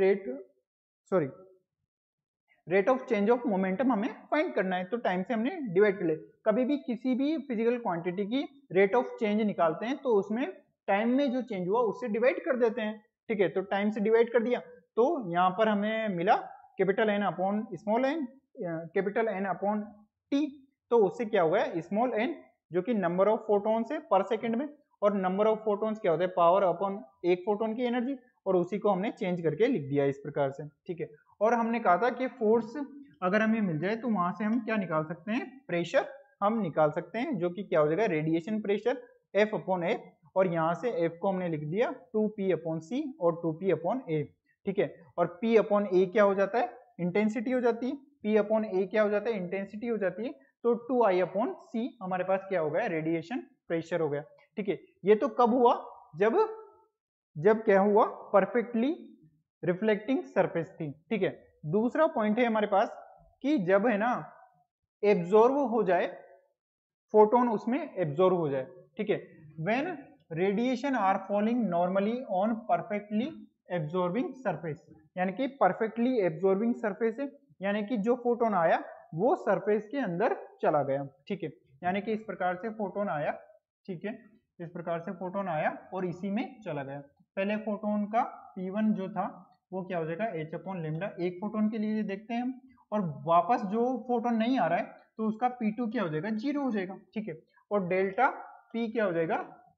rate of change of momentum हमें फाइंड करना है, तो टाइम से हमने डिवाइड कर लिया। कभी भी किसी भी फिजिकल क्वांटिटी की रेट ऑफ चेंज निकालते हैं तो उसमें टाइम में जो चेंज हुआ उससे डिवाइड कर देते हैं, ठीक है। तो टाइम से डिवाइड कर दिया, तो यहाँ पर हमें मिला capital N upon small N, capital N upon T. तो उससे क्या हुआ है, स्मॉल एन जो कि नंबर ऑफ फोटोन्स है पर सेकंड में, और नंबर ऑफ फोटोन्स क्या होता है, पावर अपॉन एक फोटोन की एनर्जी, और उसी को हमने चेंज करके लिख दिया इस प्रकार से, ठीक है। और हमने कहा था कि फोर्स अगर हमें मिल जाए तो वहां से हम क्या निकाल सकते हैं, प्रेशर हम निकाल सकते हैं, जो कि क्या हो जाएगा, radiation pressure F upon A, और यहाँ से एफ को हमने लिख दिया 2p अपॉन सी और 2p अपॉन ए, ठीक है। और p अपॉन ए क्या हो जाता है, इंटेंसिटी हो जाती है, p अपॉन ए क्या हो जाता है, इंटेंसिटी हो जाती है। तो 2i अपॉन सी हमारे पास क्या हो गया, रेडिएशन प्रेशर हो गया, ठीक है। ये तो कब हुआ, जब क्या हुआ, परफेक्टली रिफ्लेक्टिंग सरफेस थी, ठीक है। दूसरा पॉइंट है हमारे पास कि जब है ना एब्जॉर्व हो जाए फोटोन, उसमें एब्जॉर्व हो जाए, ठीक है। When radiation are falling normally on perfectly absorbing surface, यानी कि परफेक्टली एब्जॉर्बिंग सरफेस है, यानी कि जो फोटोन आया वो सरफेस के अंदर चला गया, ठीक है। यानी कि इस प्रकार से फोटोन आया, ठीक है, इस प्रकार से फोटोन आया और इसी में चला गया। पहले फोटोन का P1 जो था वो क्या हो जाएगा, h अपॉन लेमडा, एक फोटोन के लिए देखते हैं हम, और वापस जो फोटोन नहीं आ रहा है तो उसका P2 क्या हो जाएगा, 0 हो जाएगा, ठीक है। और डेल्टा P क्या हो जाएगा,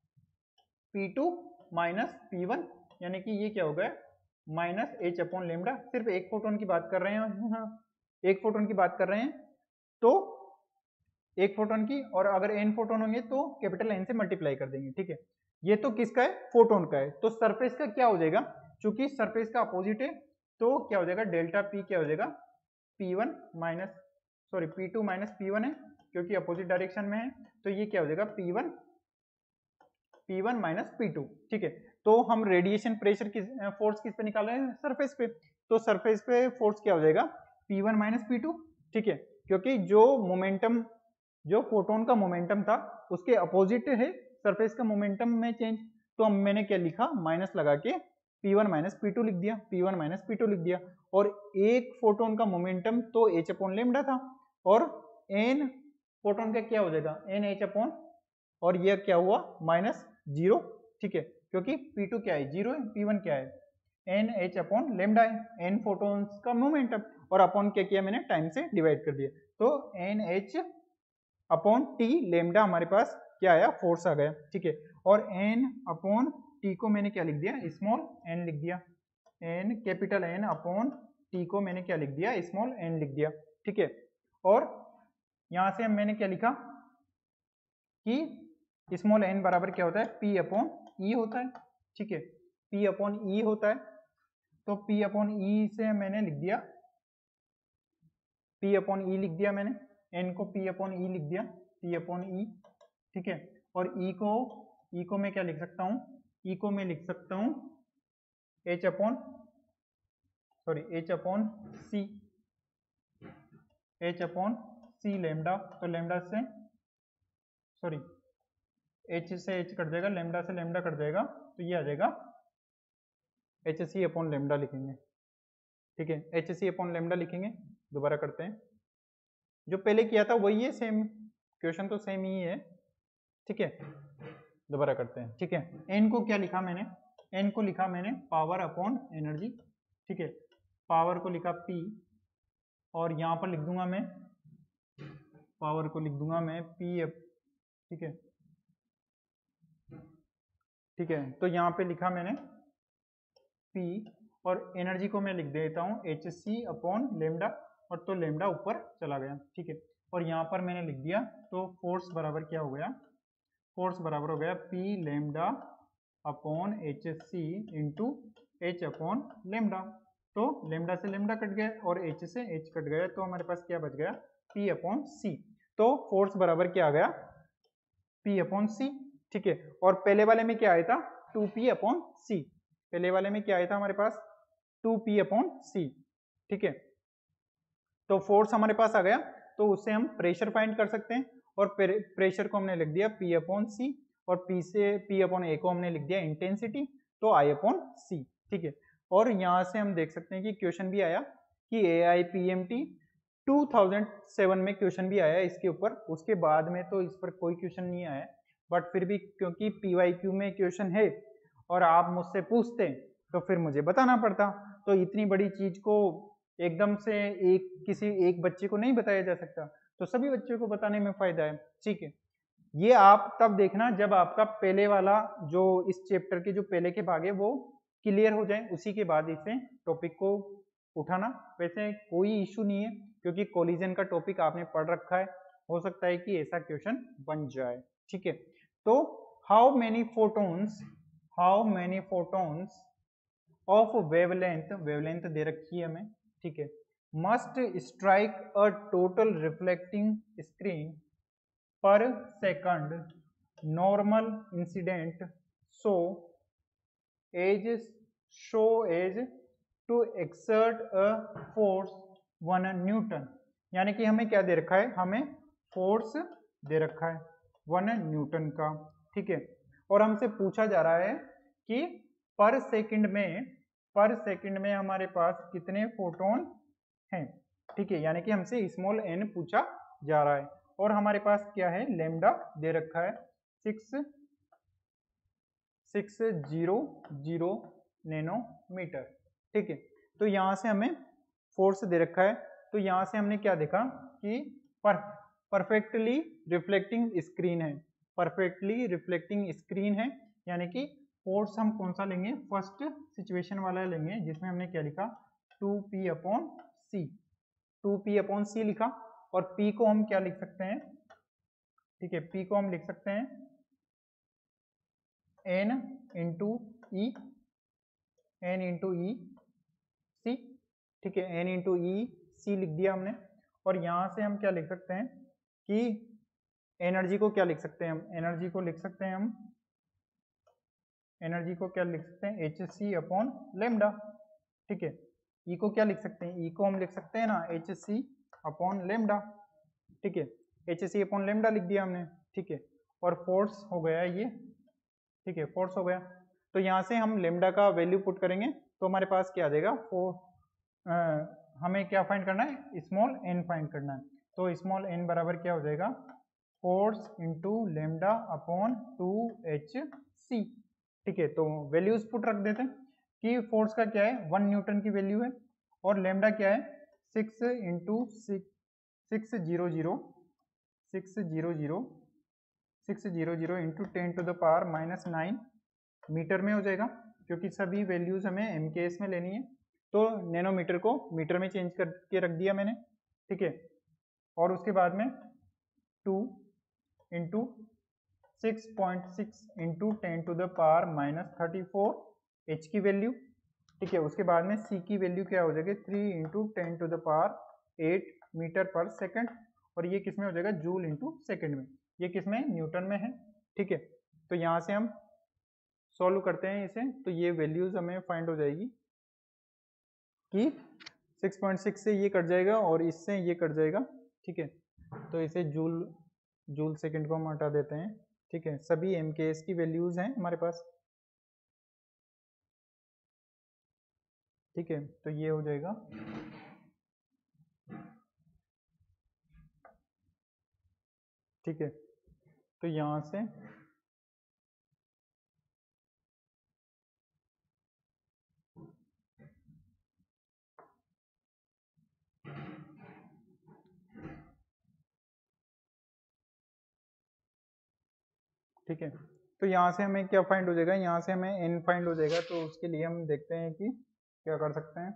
P2 माइनस P1, यानी कि ये क्या हो गया, माइनस h अपॉन लेमडा। सिर्फ एक फोटोन की बात कर रहे हैं, हाँ, एक फोटोन की बात कर रहे हैं, तो एक फोटोन की, और अगर n फोटोन होंगे तो कैपिटल N से मल्टीप्लाई कर देंगे, ठीक है। ये तो किसका है, फोटोन का है। तो सरफेस का क्या हो जाएगा, चूंकि सरफेस का अपोजिट है तो क्या हो जाएगा, डेल्टा P क्या हो जाएगा, P1 minus P2 minus P1 है, क्योंकि अपोजिट डायरेक्शन में है, तो ये क्या हो जाएगा, P1 माइनस P2, ठीक है। तो हम रेडिएशन प्रेशर किस फोर्स किस पे निकाल रहे हैं, सरफेस पे, तो सरफेस पे फोर्स क्या हो जाएगा, P1 माइनस P2, ठीक है। क्योंकि जो फोटोन का मोमेंटम था उसके अपोजिट है सरफेस का मोमेंटम में चेंज, तो मैंने क्या लिखा, माइनस लगा के P1 माइनस P2 लिख दिया, P1 माइनस P2 लिख दिया। और एक फोटोन का मोमेंटम तो h अपॉन लेमडा था, और n फोटोन का क्या हो जाएगा, n h अपॉन, और यह क्या हुआ, माइनस 0, ठीक है। क्योंकि P2 क्या है, 0 है, P1 क्या है, n h अपॉन लेमडा है, n फोटोन्स का मोमेंटम, और अपॉन क्या किया मैंने, टाइम से डिवाइड कर दिया, तो n h upon T lambda हमारे पास क्या आया, फोर्स आ गया, ठीक है। और n अपॉन टी को मैंने क्या लिख दिया, स्मॉल n लिख दिया, n capital N upon T को मैंने क्या लिख दिया, स्मॉल n लिख दिया, ठीक है। और यहां से मैंने क्या लिखा कि स्मॉल n बराबर क्या होता है, p अपॉन ई होता है, ठीक है, p अपॉन ई होता है। तो p अपॉन ई से मैंने लिख दिया, p अपॉन ई लिख दिया मैंने, n को p अपॉन ई लिख दिया, p अपॉन ई, ठीक है। और e को मैं क्या लिख सकता हूँ, e को मैं लिख सकता हूँ h अपॉन सी लेमडा, तो लेमडा से सॉरी एच से एच कट जाएगा, लेमडा से लेमडा कट जाएगा, तो ये आ जाएगा एच सी अपॉन लेमडा लिखेंगे। ठीक है, एच सी अपॉन लेमडा लिखेंगे। दोबारा करते हैं, जो पहले किया था वही है, सेम क्वेश्चन तो सेम ही है। ठीक है, दोबारा करते हैं। ठीक है, एन को क्या लिखा मैंने, एन को लिखा मैंने पावर अपॉन एनर्जी। ठीक है, पावर को लिखा पी, और यहाँ पर लिख दूंगा मैं पावर को लिख दूंगा मैं पी। ठीक है, ठीक है, तो यहाँ पे लिखा मैंने पी, और एनर्जी को मैं लिख देता हूँ एच सी अपॉन लेमडा, और तो लेमडा ऊपर चला गया। ठीक है, और यहाँ पर मैंने लिख दिया, तो फोर्स बराबर क्या हो गया, फोर्स बराबर हो गया P lambda upon H C into H upon lambda. तो लेमडा से लेमडा कट गया और एच से एच कट गया, तो हमारे पास क्या बच गया, पी अपॉन सी। तो फोर्स बराबर क्या आ गया, पी अपॉन सी। ठीक है, और पहले वाले में क्या आया था, 2p अपॉन सी। पहले वाले में क्या आया था हमारे पास, 2p अपॉन सी। ठीक है, तो फोर्स हमारे पास आ गया, तो उससे हम प्रेशर फाइंड कर सकते हैं, और प्रेशर को हमने लिख दिया p अपॉन सी, और p से p अपॉन a को हमने लिख दिया इंटेंसिटी, तो I अपॉन सी। ठीक है, और यहाँ से हम देख सकते हैं कि क्वेश्चन भी आया कि AIPMT 2007 में क्वेश्चन भी आया इसके ऊपर, उसके बाद में तो इस पर कोई क्वेश्चन नहीं आया, बट फिर भी क्योंकि PYQ में क्वेश्चन है और आप मुझसे पूछते तो फिर मुझे बताना पड़ता, तो इतनी बड़ी चीज को एकदम से किसी एक बच्चे को नहीं बताया जा सकता, तो सभी बच्चों को बताने में फायदा है। ठीक है, ये आप तब देखना जब आपका पहले वाला जो इस चैप्टर के जो पहले के भाग है वो क्लियर हो जाए, उसी के बाद इसे टॉपिक को उठाना। वैसे कोई इशू नहीं है, क्योंकि कोलिजन का टॉपिक आपने पढ़ रखा है, हो सकता है कि ऐसा क्वेश्चन बन जाए। ठीक है, तो how many photons of wavelength, wavelength दे रखी है हमें। ठीक है, must strike a total reflecting screen per second normal incident so as to exert a force 1 newton. यानी कि हमें क्या दे रखा है, हमें फोर्स दे रखा है 1 न्यूटन का। ठीक है, और हमसे पूछा जा रहा है कि पर सेकंड में हमारे पास कितने फोटोन हैं। ठीक है, यानी कि हमसे स्मॉल n पूछा जा रहा है, और हमारे पास क्या है, लेमडा दे रखा है 600 नैनोमीटर। ठीक है, तो यहाँ से हमें फोर्स दे रखा है, तो यहाँ से हमने क्या देखा कि परफेक्टली रिफ्लेक्टिंग स्क्रीन है, परफेक्टली रिफ्लेक्टिंग स्क्रीन है, यानी कि फोर्स हम कौन सा लेंगे, फर्स्ट सिचुएशन वाला लेंगे, जिसमें हमने क्या लिखा 2p अपॉन सी, 2p अपॉन सी लिखा, और p को हम क्या लिख सकते हैं, ठीक है, p को हम लिख सकते हैं n into E, n into E C. ठीक है, n इंटू ई सी लिख दिया हमने, और यहाँ से हम क्या लिख सकते हैं कि एनर्जी को क्या लिख सकते हैं, हम एनर्जी को लिख सकते हैं, हम एनर्जी को क्या लिख सकते हैं, एच सी अपॉन लेमडा। ठीक है, ई को क्या लिख सकते हैं, ई को हम लिख सकते हैं ना एच सी अपॉन लेमडा। ठीक है, एच सी अपॉन लेमडा लिख दिया हमने। ठीक है, और फोर्स हो गया ये, ठीक है, फोर्स हो गया, तो यहाँ से हम लेमडा का वैल्यू पुट करेंगे, तो हमारे पास क्या आ जाएगा, हमें क्या फाइंड करना है, स्मॉल n फाइंड करना है, तो स्मॉल n बराबर क्या हो जाएगा, force into lambda upon 2hc। ठीक है, तो वैल्यूज पुट रख देते हैं कि फोर्स का क्या है 1 न्यूटन की वैल्यू है, और लेमडा क्या है 6 into 600 into 10 to the power -9 metre में हो जाएगा, क्योंकि सभी वैल्यूज हमें MKS में लेनी है, तो नैनोमीटर को मीटर में चेंज करके रख दिया मैंने। ठीक है, और उसके बाद में 2 into 6.6 into 10 to the power -34 h की वैल्यू। ठीक है, उसके बाद में c की वैल्यू क्या हो जाएगी 3 into 10 to the power 8 metre per second, और ये किस में हो जाएगा, जूल इंटू सेकेंड में, ये किस में, न्यूटन में है। ठीक है, तो यहाँ से हम सॉल्व करते हैं इसे, तो ये वैल्यूज हमें फाइंड हो जाएगी कि 6.6 से ये कट जाएगा और इससे ये कट जाएगा। ठीक है, तो इसे जूल जूल सेकंड को हम हटा देते हैं, ठीक है। सभी MKS की वैल्यूज हैं हमारे पास, ठीक है। तो ये हो जाएगा, ठीक है। तो यहाँ से ठीक है। तो यहाँ से हमें क्या फाइंड हो जाएगा, यहाँ से हमें n फाइंड हो जाएगा। तो उसके लिए हम देखते हैं कि क्या कर सकते हैं।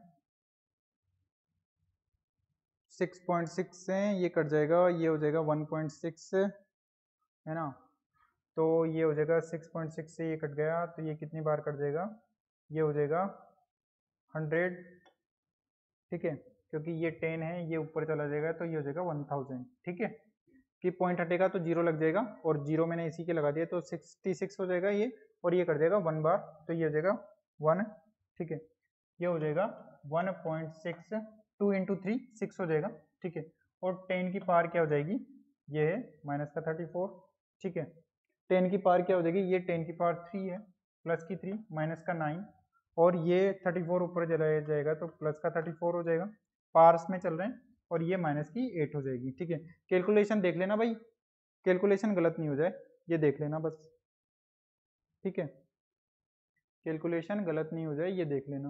6.6 से ये कट जाएगा, ये हो जाएगा 1.6, है ना। तो ये हो जाएगा 6.6 से ये कट गया, तो ये कितनी बार कट जाएगा, ये हो जाएगा 100, ठीक है। क्योंकि ये 10 है, ये ऊपर चला जाएगा, तो ये हो जाएगा 1000, ठीक है। कि पॉइंट हटेगा तो जीरो लग जाएगा, और जीरो मैंने इसी के लगा दिया, तो 66 हो जाएगा ये, और ये कर जाएगा 1 बार, तो ये हो जाएगा 1, ठीक है। ये हो जाएगा 1.6, 2 इंटू 3 6 हो जाएगा, ठीक है। और 10 की पावर क्या हो जाएगी, ये है माइनस का 34, ठीक है। 10 की पावर क्या हो जाएगी, ये 10 की पावर 3 है, प्लस की 3 माइनस का 9, और ये 34 ऊपर चला जाएगा, तो प्लस का 34 हो जाएगा, पार्स में चल रहे हैं, और ये माइनस की 8 हो जाएगी, ठीक है। कैलकुलेशन देख लेना भाई, कैलकुलेशन गलत नहीं हो जाए, ये देख लेना बस, ठीक है। कैलकुलेशन गलत नहीं हो जाए, ये देख लेना,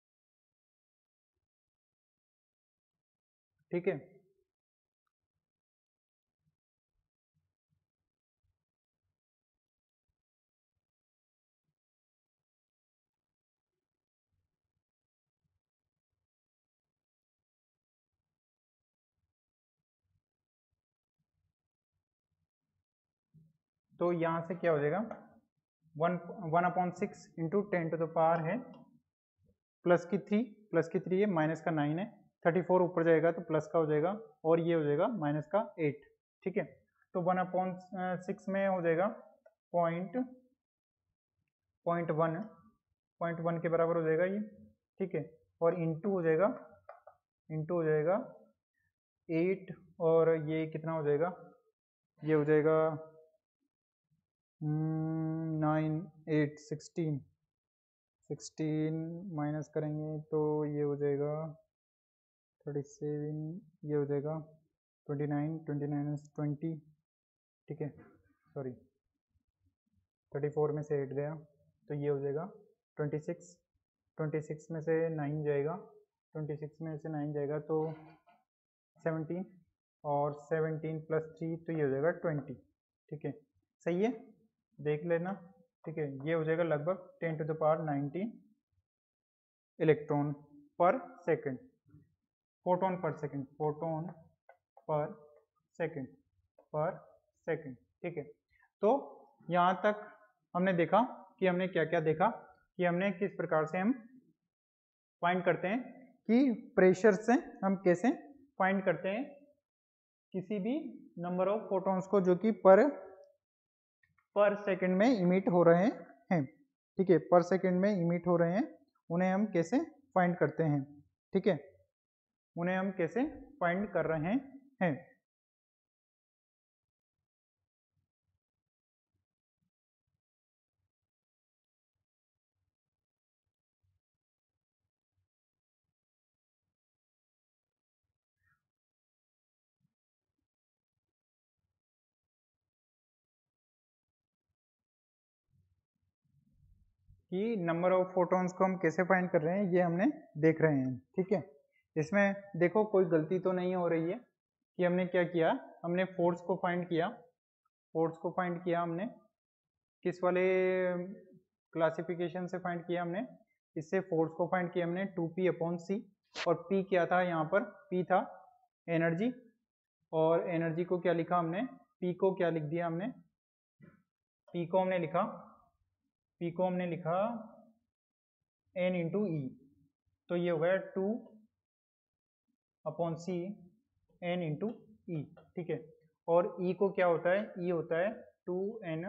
ठीक है। तो यहाँ से क्या हो जाएगा, 1/6 इंटू 10 टू द पावर है, प्लस की 3 है, माइनस का 9 है, 34 ऊपर जाएगा तो प्लस का हो जाएगा, और ये हो जाएगा माइनस का 8, ठीक है। तो 1/6 में हो जाएगा पॉइंट 1 के बराबर हो जाएगा ये, ठीक है। और इंटू हो जाएगा 8, और ये कितना हो जाएगा, ये हो जाएगा 9, 8, 16 माइनस करेंगे तो ये हो जाएगा 37, ये हो जाएगा 29 20, ठीक है। सॉरी, 34 में से 8 गया, तो ये हो जाएगा 26 में से 9 जाएगा, 26 में से 9 जाएगा तो 17, और 17 प्लस 3 तो ये हो जाएगा 20, ठीक है। सही है, देख लेना, ठीक है। ये हो जाएगा लगभग 10 to the power 19 electron per second, photon per second, per second, ठीक है। तो यहाँ तक हमने देखा कि हमने क्या क्या देखा, कि हमने किस प्रकार से हम फाइंड करते हैं कि प्रेशर से हम कैसे फाइंड करते हैं किसी भी नंबर ऑफ फोटॉन्स को जो कि पर सेकंड में इमिट हो रहे हैं, ठीक है। पर सेकंड में इमिट हो रहे हैं, उन्हें हम कैसे फाइंड करते हैं, ठीक है, उन्हें हम कैसे फाइंड कर रहे हैं। कि नंबर ऑफ फोटॉन्स को हम कैसे फाइंड कर रहे हैं, ये हमने देख रहे हैं, ठीक है। इसमें देखो कोई गलती तो नहीं हो रही है, कि हमने क्या किया, हमने फोर्स को फाइंड किया, हमने किस वाले क्लासिफिकेशन से फाइंड किया, हमने इससे फोर्स को फाइंड किया हमने 2p/c, और p क्या था यहाँ पर, p था एनर्जी, और एनर्जी को क्या लिखा हमने, p को क्या लिख दिया हमने, p को हमने लिखा n इंटू ई, तो ये हो गया 2/c n इंटू ई, ठीक है। और e को क्या होता है, e होता है 2n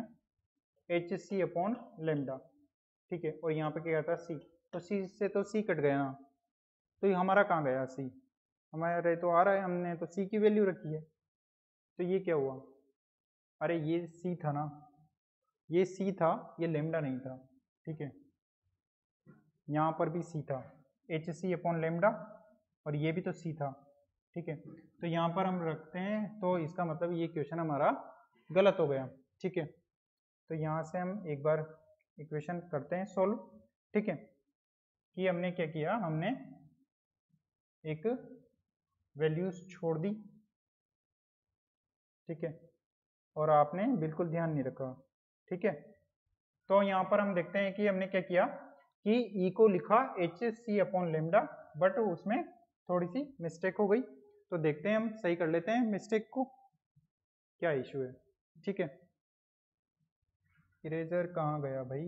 hc/λ, ठीक है। और यहाँ पे क्या था c, तो c से तो c कट गया ना, तो ये हमारा कहाँ गया c, हमारे तो आ रहा है, हमने तो c की वैल्यू रखी है, तो ये क्या हुआ, अरे ये सी था ना, ये सी था, ये लेमडा नहीं था, ठीक है। यहाँ पर भी सी था, एच सी अपॉन लेमडा, और ये भी तो सी था, ठीक है। तो यहाँ पर हम रखते हैं, तो इसका मतलब ये क्वेश्चन हमारा गलत हो गया, ठीक है। तो यहाँ से हम एक बार इक्वेशन करते हैं सॉल्व, ठीक है। कि हमने क्या किया, हमने एक वैल्यूज छोड़ दी, ठीक है, और आपने बिल्कुल ध्यान नहीं रखा, ठीक है। तो यहाँ पर हम देखते हैं कि हमने क्या किया कि ई को लिखा H C upon lambda, but उसमें थोड़ी सी मिस्टेक हो गई। तो देखते हैं, हम सही कर लेते हैं मिस्टेक को, क्या इशू है, ठीक है। इरेजर कहाँ गया भाई,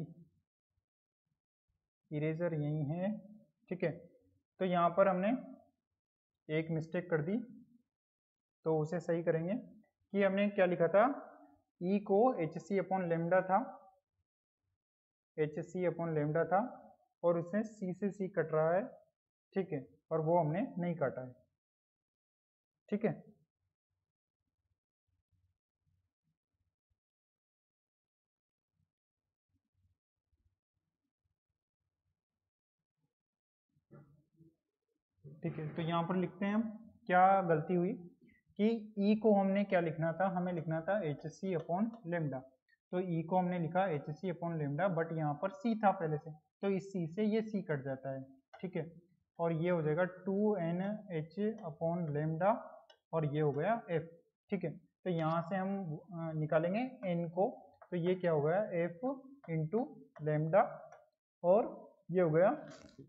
इरेजर यही है, ठीक है। तो यहाँ पर हमने एक मिस्टेक कर दी, तो उसे सही करेंगे कि हमने क्या लिखा था, ई को एच सी अपॉन लेमडा था, एच सी अपॉन लेमडा था, और उसमें सी से सी कट रहा है, ठीक है, और वो हमने नहीं काटा है, ठीक है। ठीक है, तो यहाँ पर लिखते हैं हम क्या गलती हुई कि ई को हमने क्या लिखना था, हमें लिखना था एच सी अपॉन लेमडा। तो ई को हमने लिखा H C upon lambda, but यहाँ पर सी था पहले से, तो इस सी से ये सी कट जाता है, ठीक है। और ये हो जाएगा 2NH अपॉन लेमडा, और ये हो गया एफ, ठीक है। तो यहाँ से हम निकालेंगे एन को, तो ये क्या हो गया, एफ इंटू लेमडा, और ये हो गया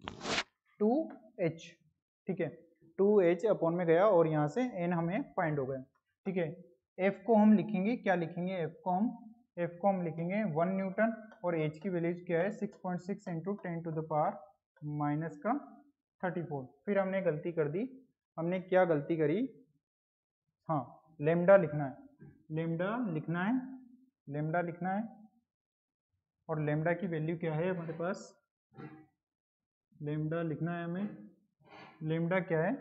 2H, ठीक है। 2H अपॉन में गया, और यहाँ से n हमें फाइंड हो गया, ठीक है। F को हम लिखेंगे, क्या लिखेंगे, F को हम लिखेंगे 1 न्यूटन, और H की वैल्यूज क्या है 6.6 into 10 to the power minus का 34। फिर हमने गलती कर दी, हमने क्या गलती करी, हाँ लेमडा लिखना है, लेमडा लिखना है, लेमडा लिखना है, और लेमडा की वैल्यू क्या है हमारे पास, लेमडा लिखना है हमें, लेमडा क्या है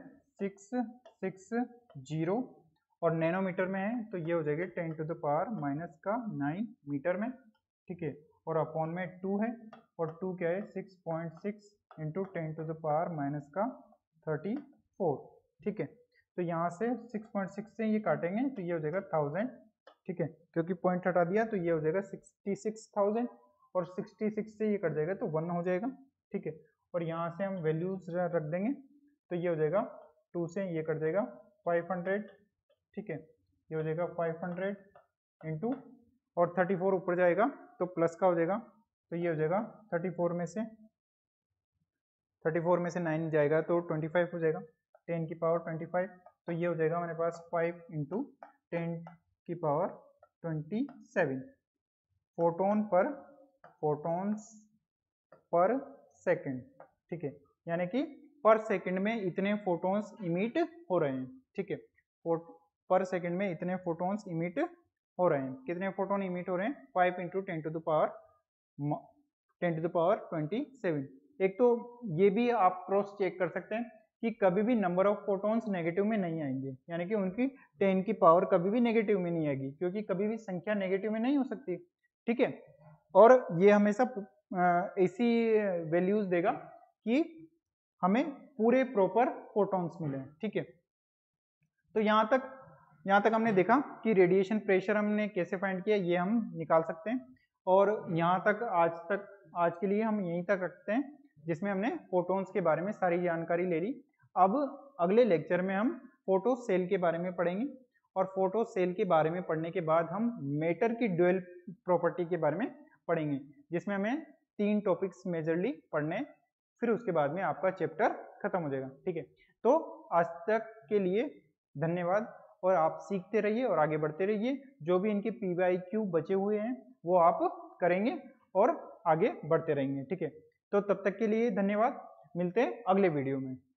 660, और नैनोमीटर में है, तो ये हो जाएगा 10 टू द पावर माइनस का 9 मीटर में, ठीक है। और अपॉन में 2 है, और 2 क्या है 6.6 into 10 to the power minus का 34, ठीक है। तो यहाँ से 6.6 से ये काटेंगे, तो ये हो जाएगा 1000, ठीक है, क्योंकि पॉइंट हटा दिया, तो ये हो जाएगा 66,000, और 66 से ये कट जाएगा तो 1 हो जाएगा, ठीक है। और यहाँ से हम वैल्यूज रख देंगे, तो ये हो जाएगा 2 से ये कट जाएगा 500, ठीक है, ये हो जाएगा 500 इंटू, और 34 ऊपर जाएगा तो प्लस का हो जाएगा, तो ये हो जाएगा 34 में से 9 जाएगा तो 25 हो जाएगा, 10 की पावर 25, तो ये हो जाएगा हमारे पास 5 इंटू 10 की पावर 27 फोटोन्स पर सेकेंड, ठीक है, यानी कि पर सेकंड में इतने फोटोन्स इमिट हो रहे हैं, ठीक है। पर सेकंड में इतने फोटोन्स इमिट हो रहे हैं, कितने फोटोन इमिट हो रहे हैं, 5 इंटू 10 टू द पावर 27। एक तो ये भी आप क्रॉस चेक कर सकते हैं कि कभी भी नंबर ऑफ फोटोन्स नेगेटिव में नहीं आएंगे, यानी कि उनकी 10 की पावर कभी भी नेगेटिव में नहीं आएगी, क्योंकि कभी भी संख्या नेगेटिव में नहीं हो सकती, ठीक है। और ये हमेशा ऐसी वैल्यूज देगा कि हमें पूरे प्रॉपर फोटॉन्स मिले, ठीक है। तो यहाँ तक हमने देखा कि रेडिएशन प्रेशर हमने कैसे फाइंड किया, ये हम निकाल सकते हैं। और यहाँ तक आज के लिए हम यहीं तक रखते हैं, जिसमें हमने फोटॉन्स के बारे में सारी जानकारी ले ली। अब अगले लेक्चर में हम फोटो सेल के बारे में पढ़ेंगे, और फोटो सेल के बारे में पढ़ने के बाद हम मैटर की ड्यूअल प्रॉपर्टी के बारे में पढ़ेंगे, जिसमें हमें 3 टॉपिक्स मेजरली पढ़ने, फिर उसके बाद में आपका चैप्टर खत्म हो जाएगा, ठीक है। तो आज तक के लिए धन्यवाद, और आप सीखते रहिए और आगे बढ़ते रहिए। जो भी इनके PYQ बचे हुए हैं वो आप करेंगे और आगे बढ़ते रहेंगे, ठीक है। तो तब तक के लिए धन्यवाद, मिलते हैं अगले वीडियो में।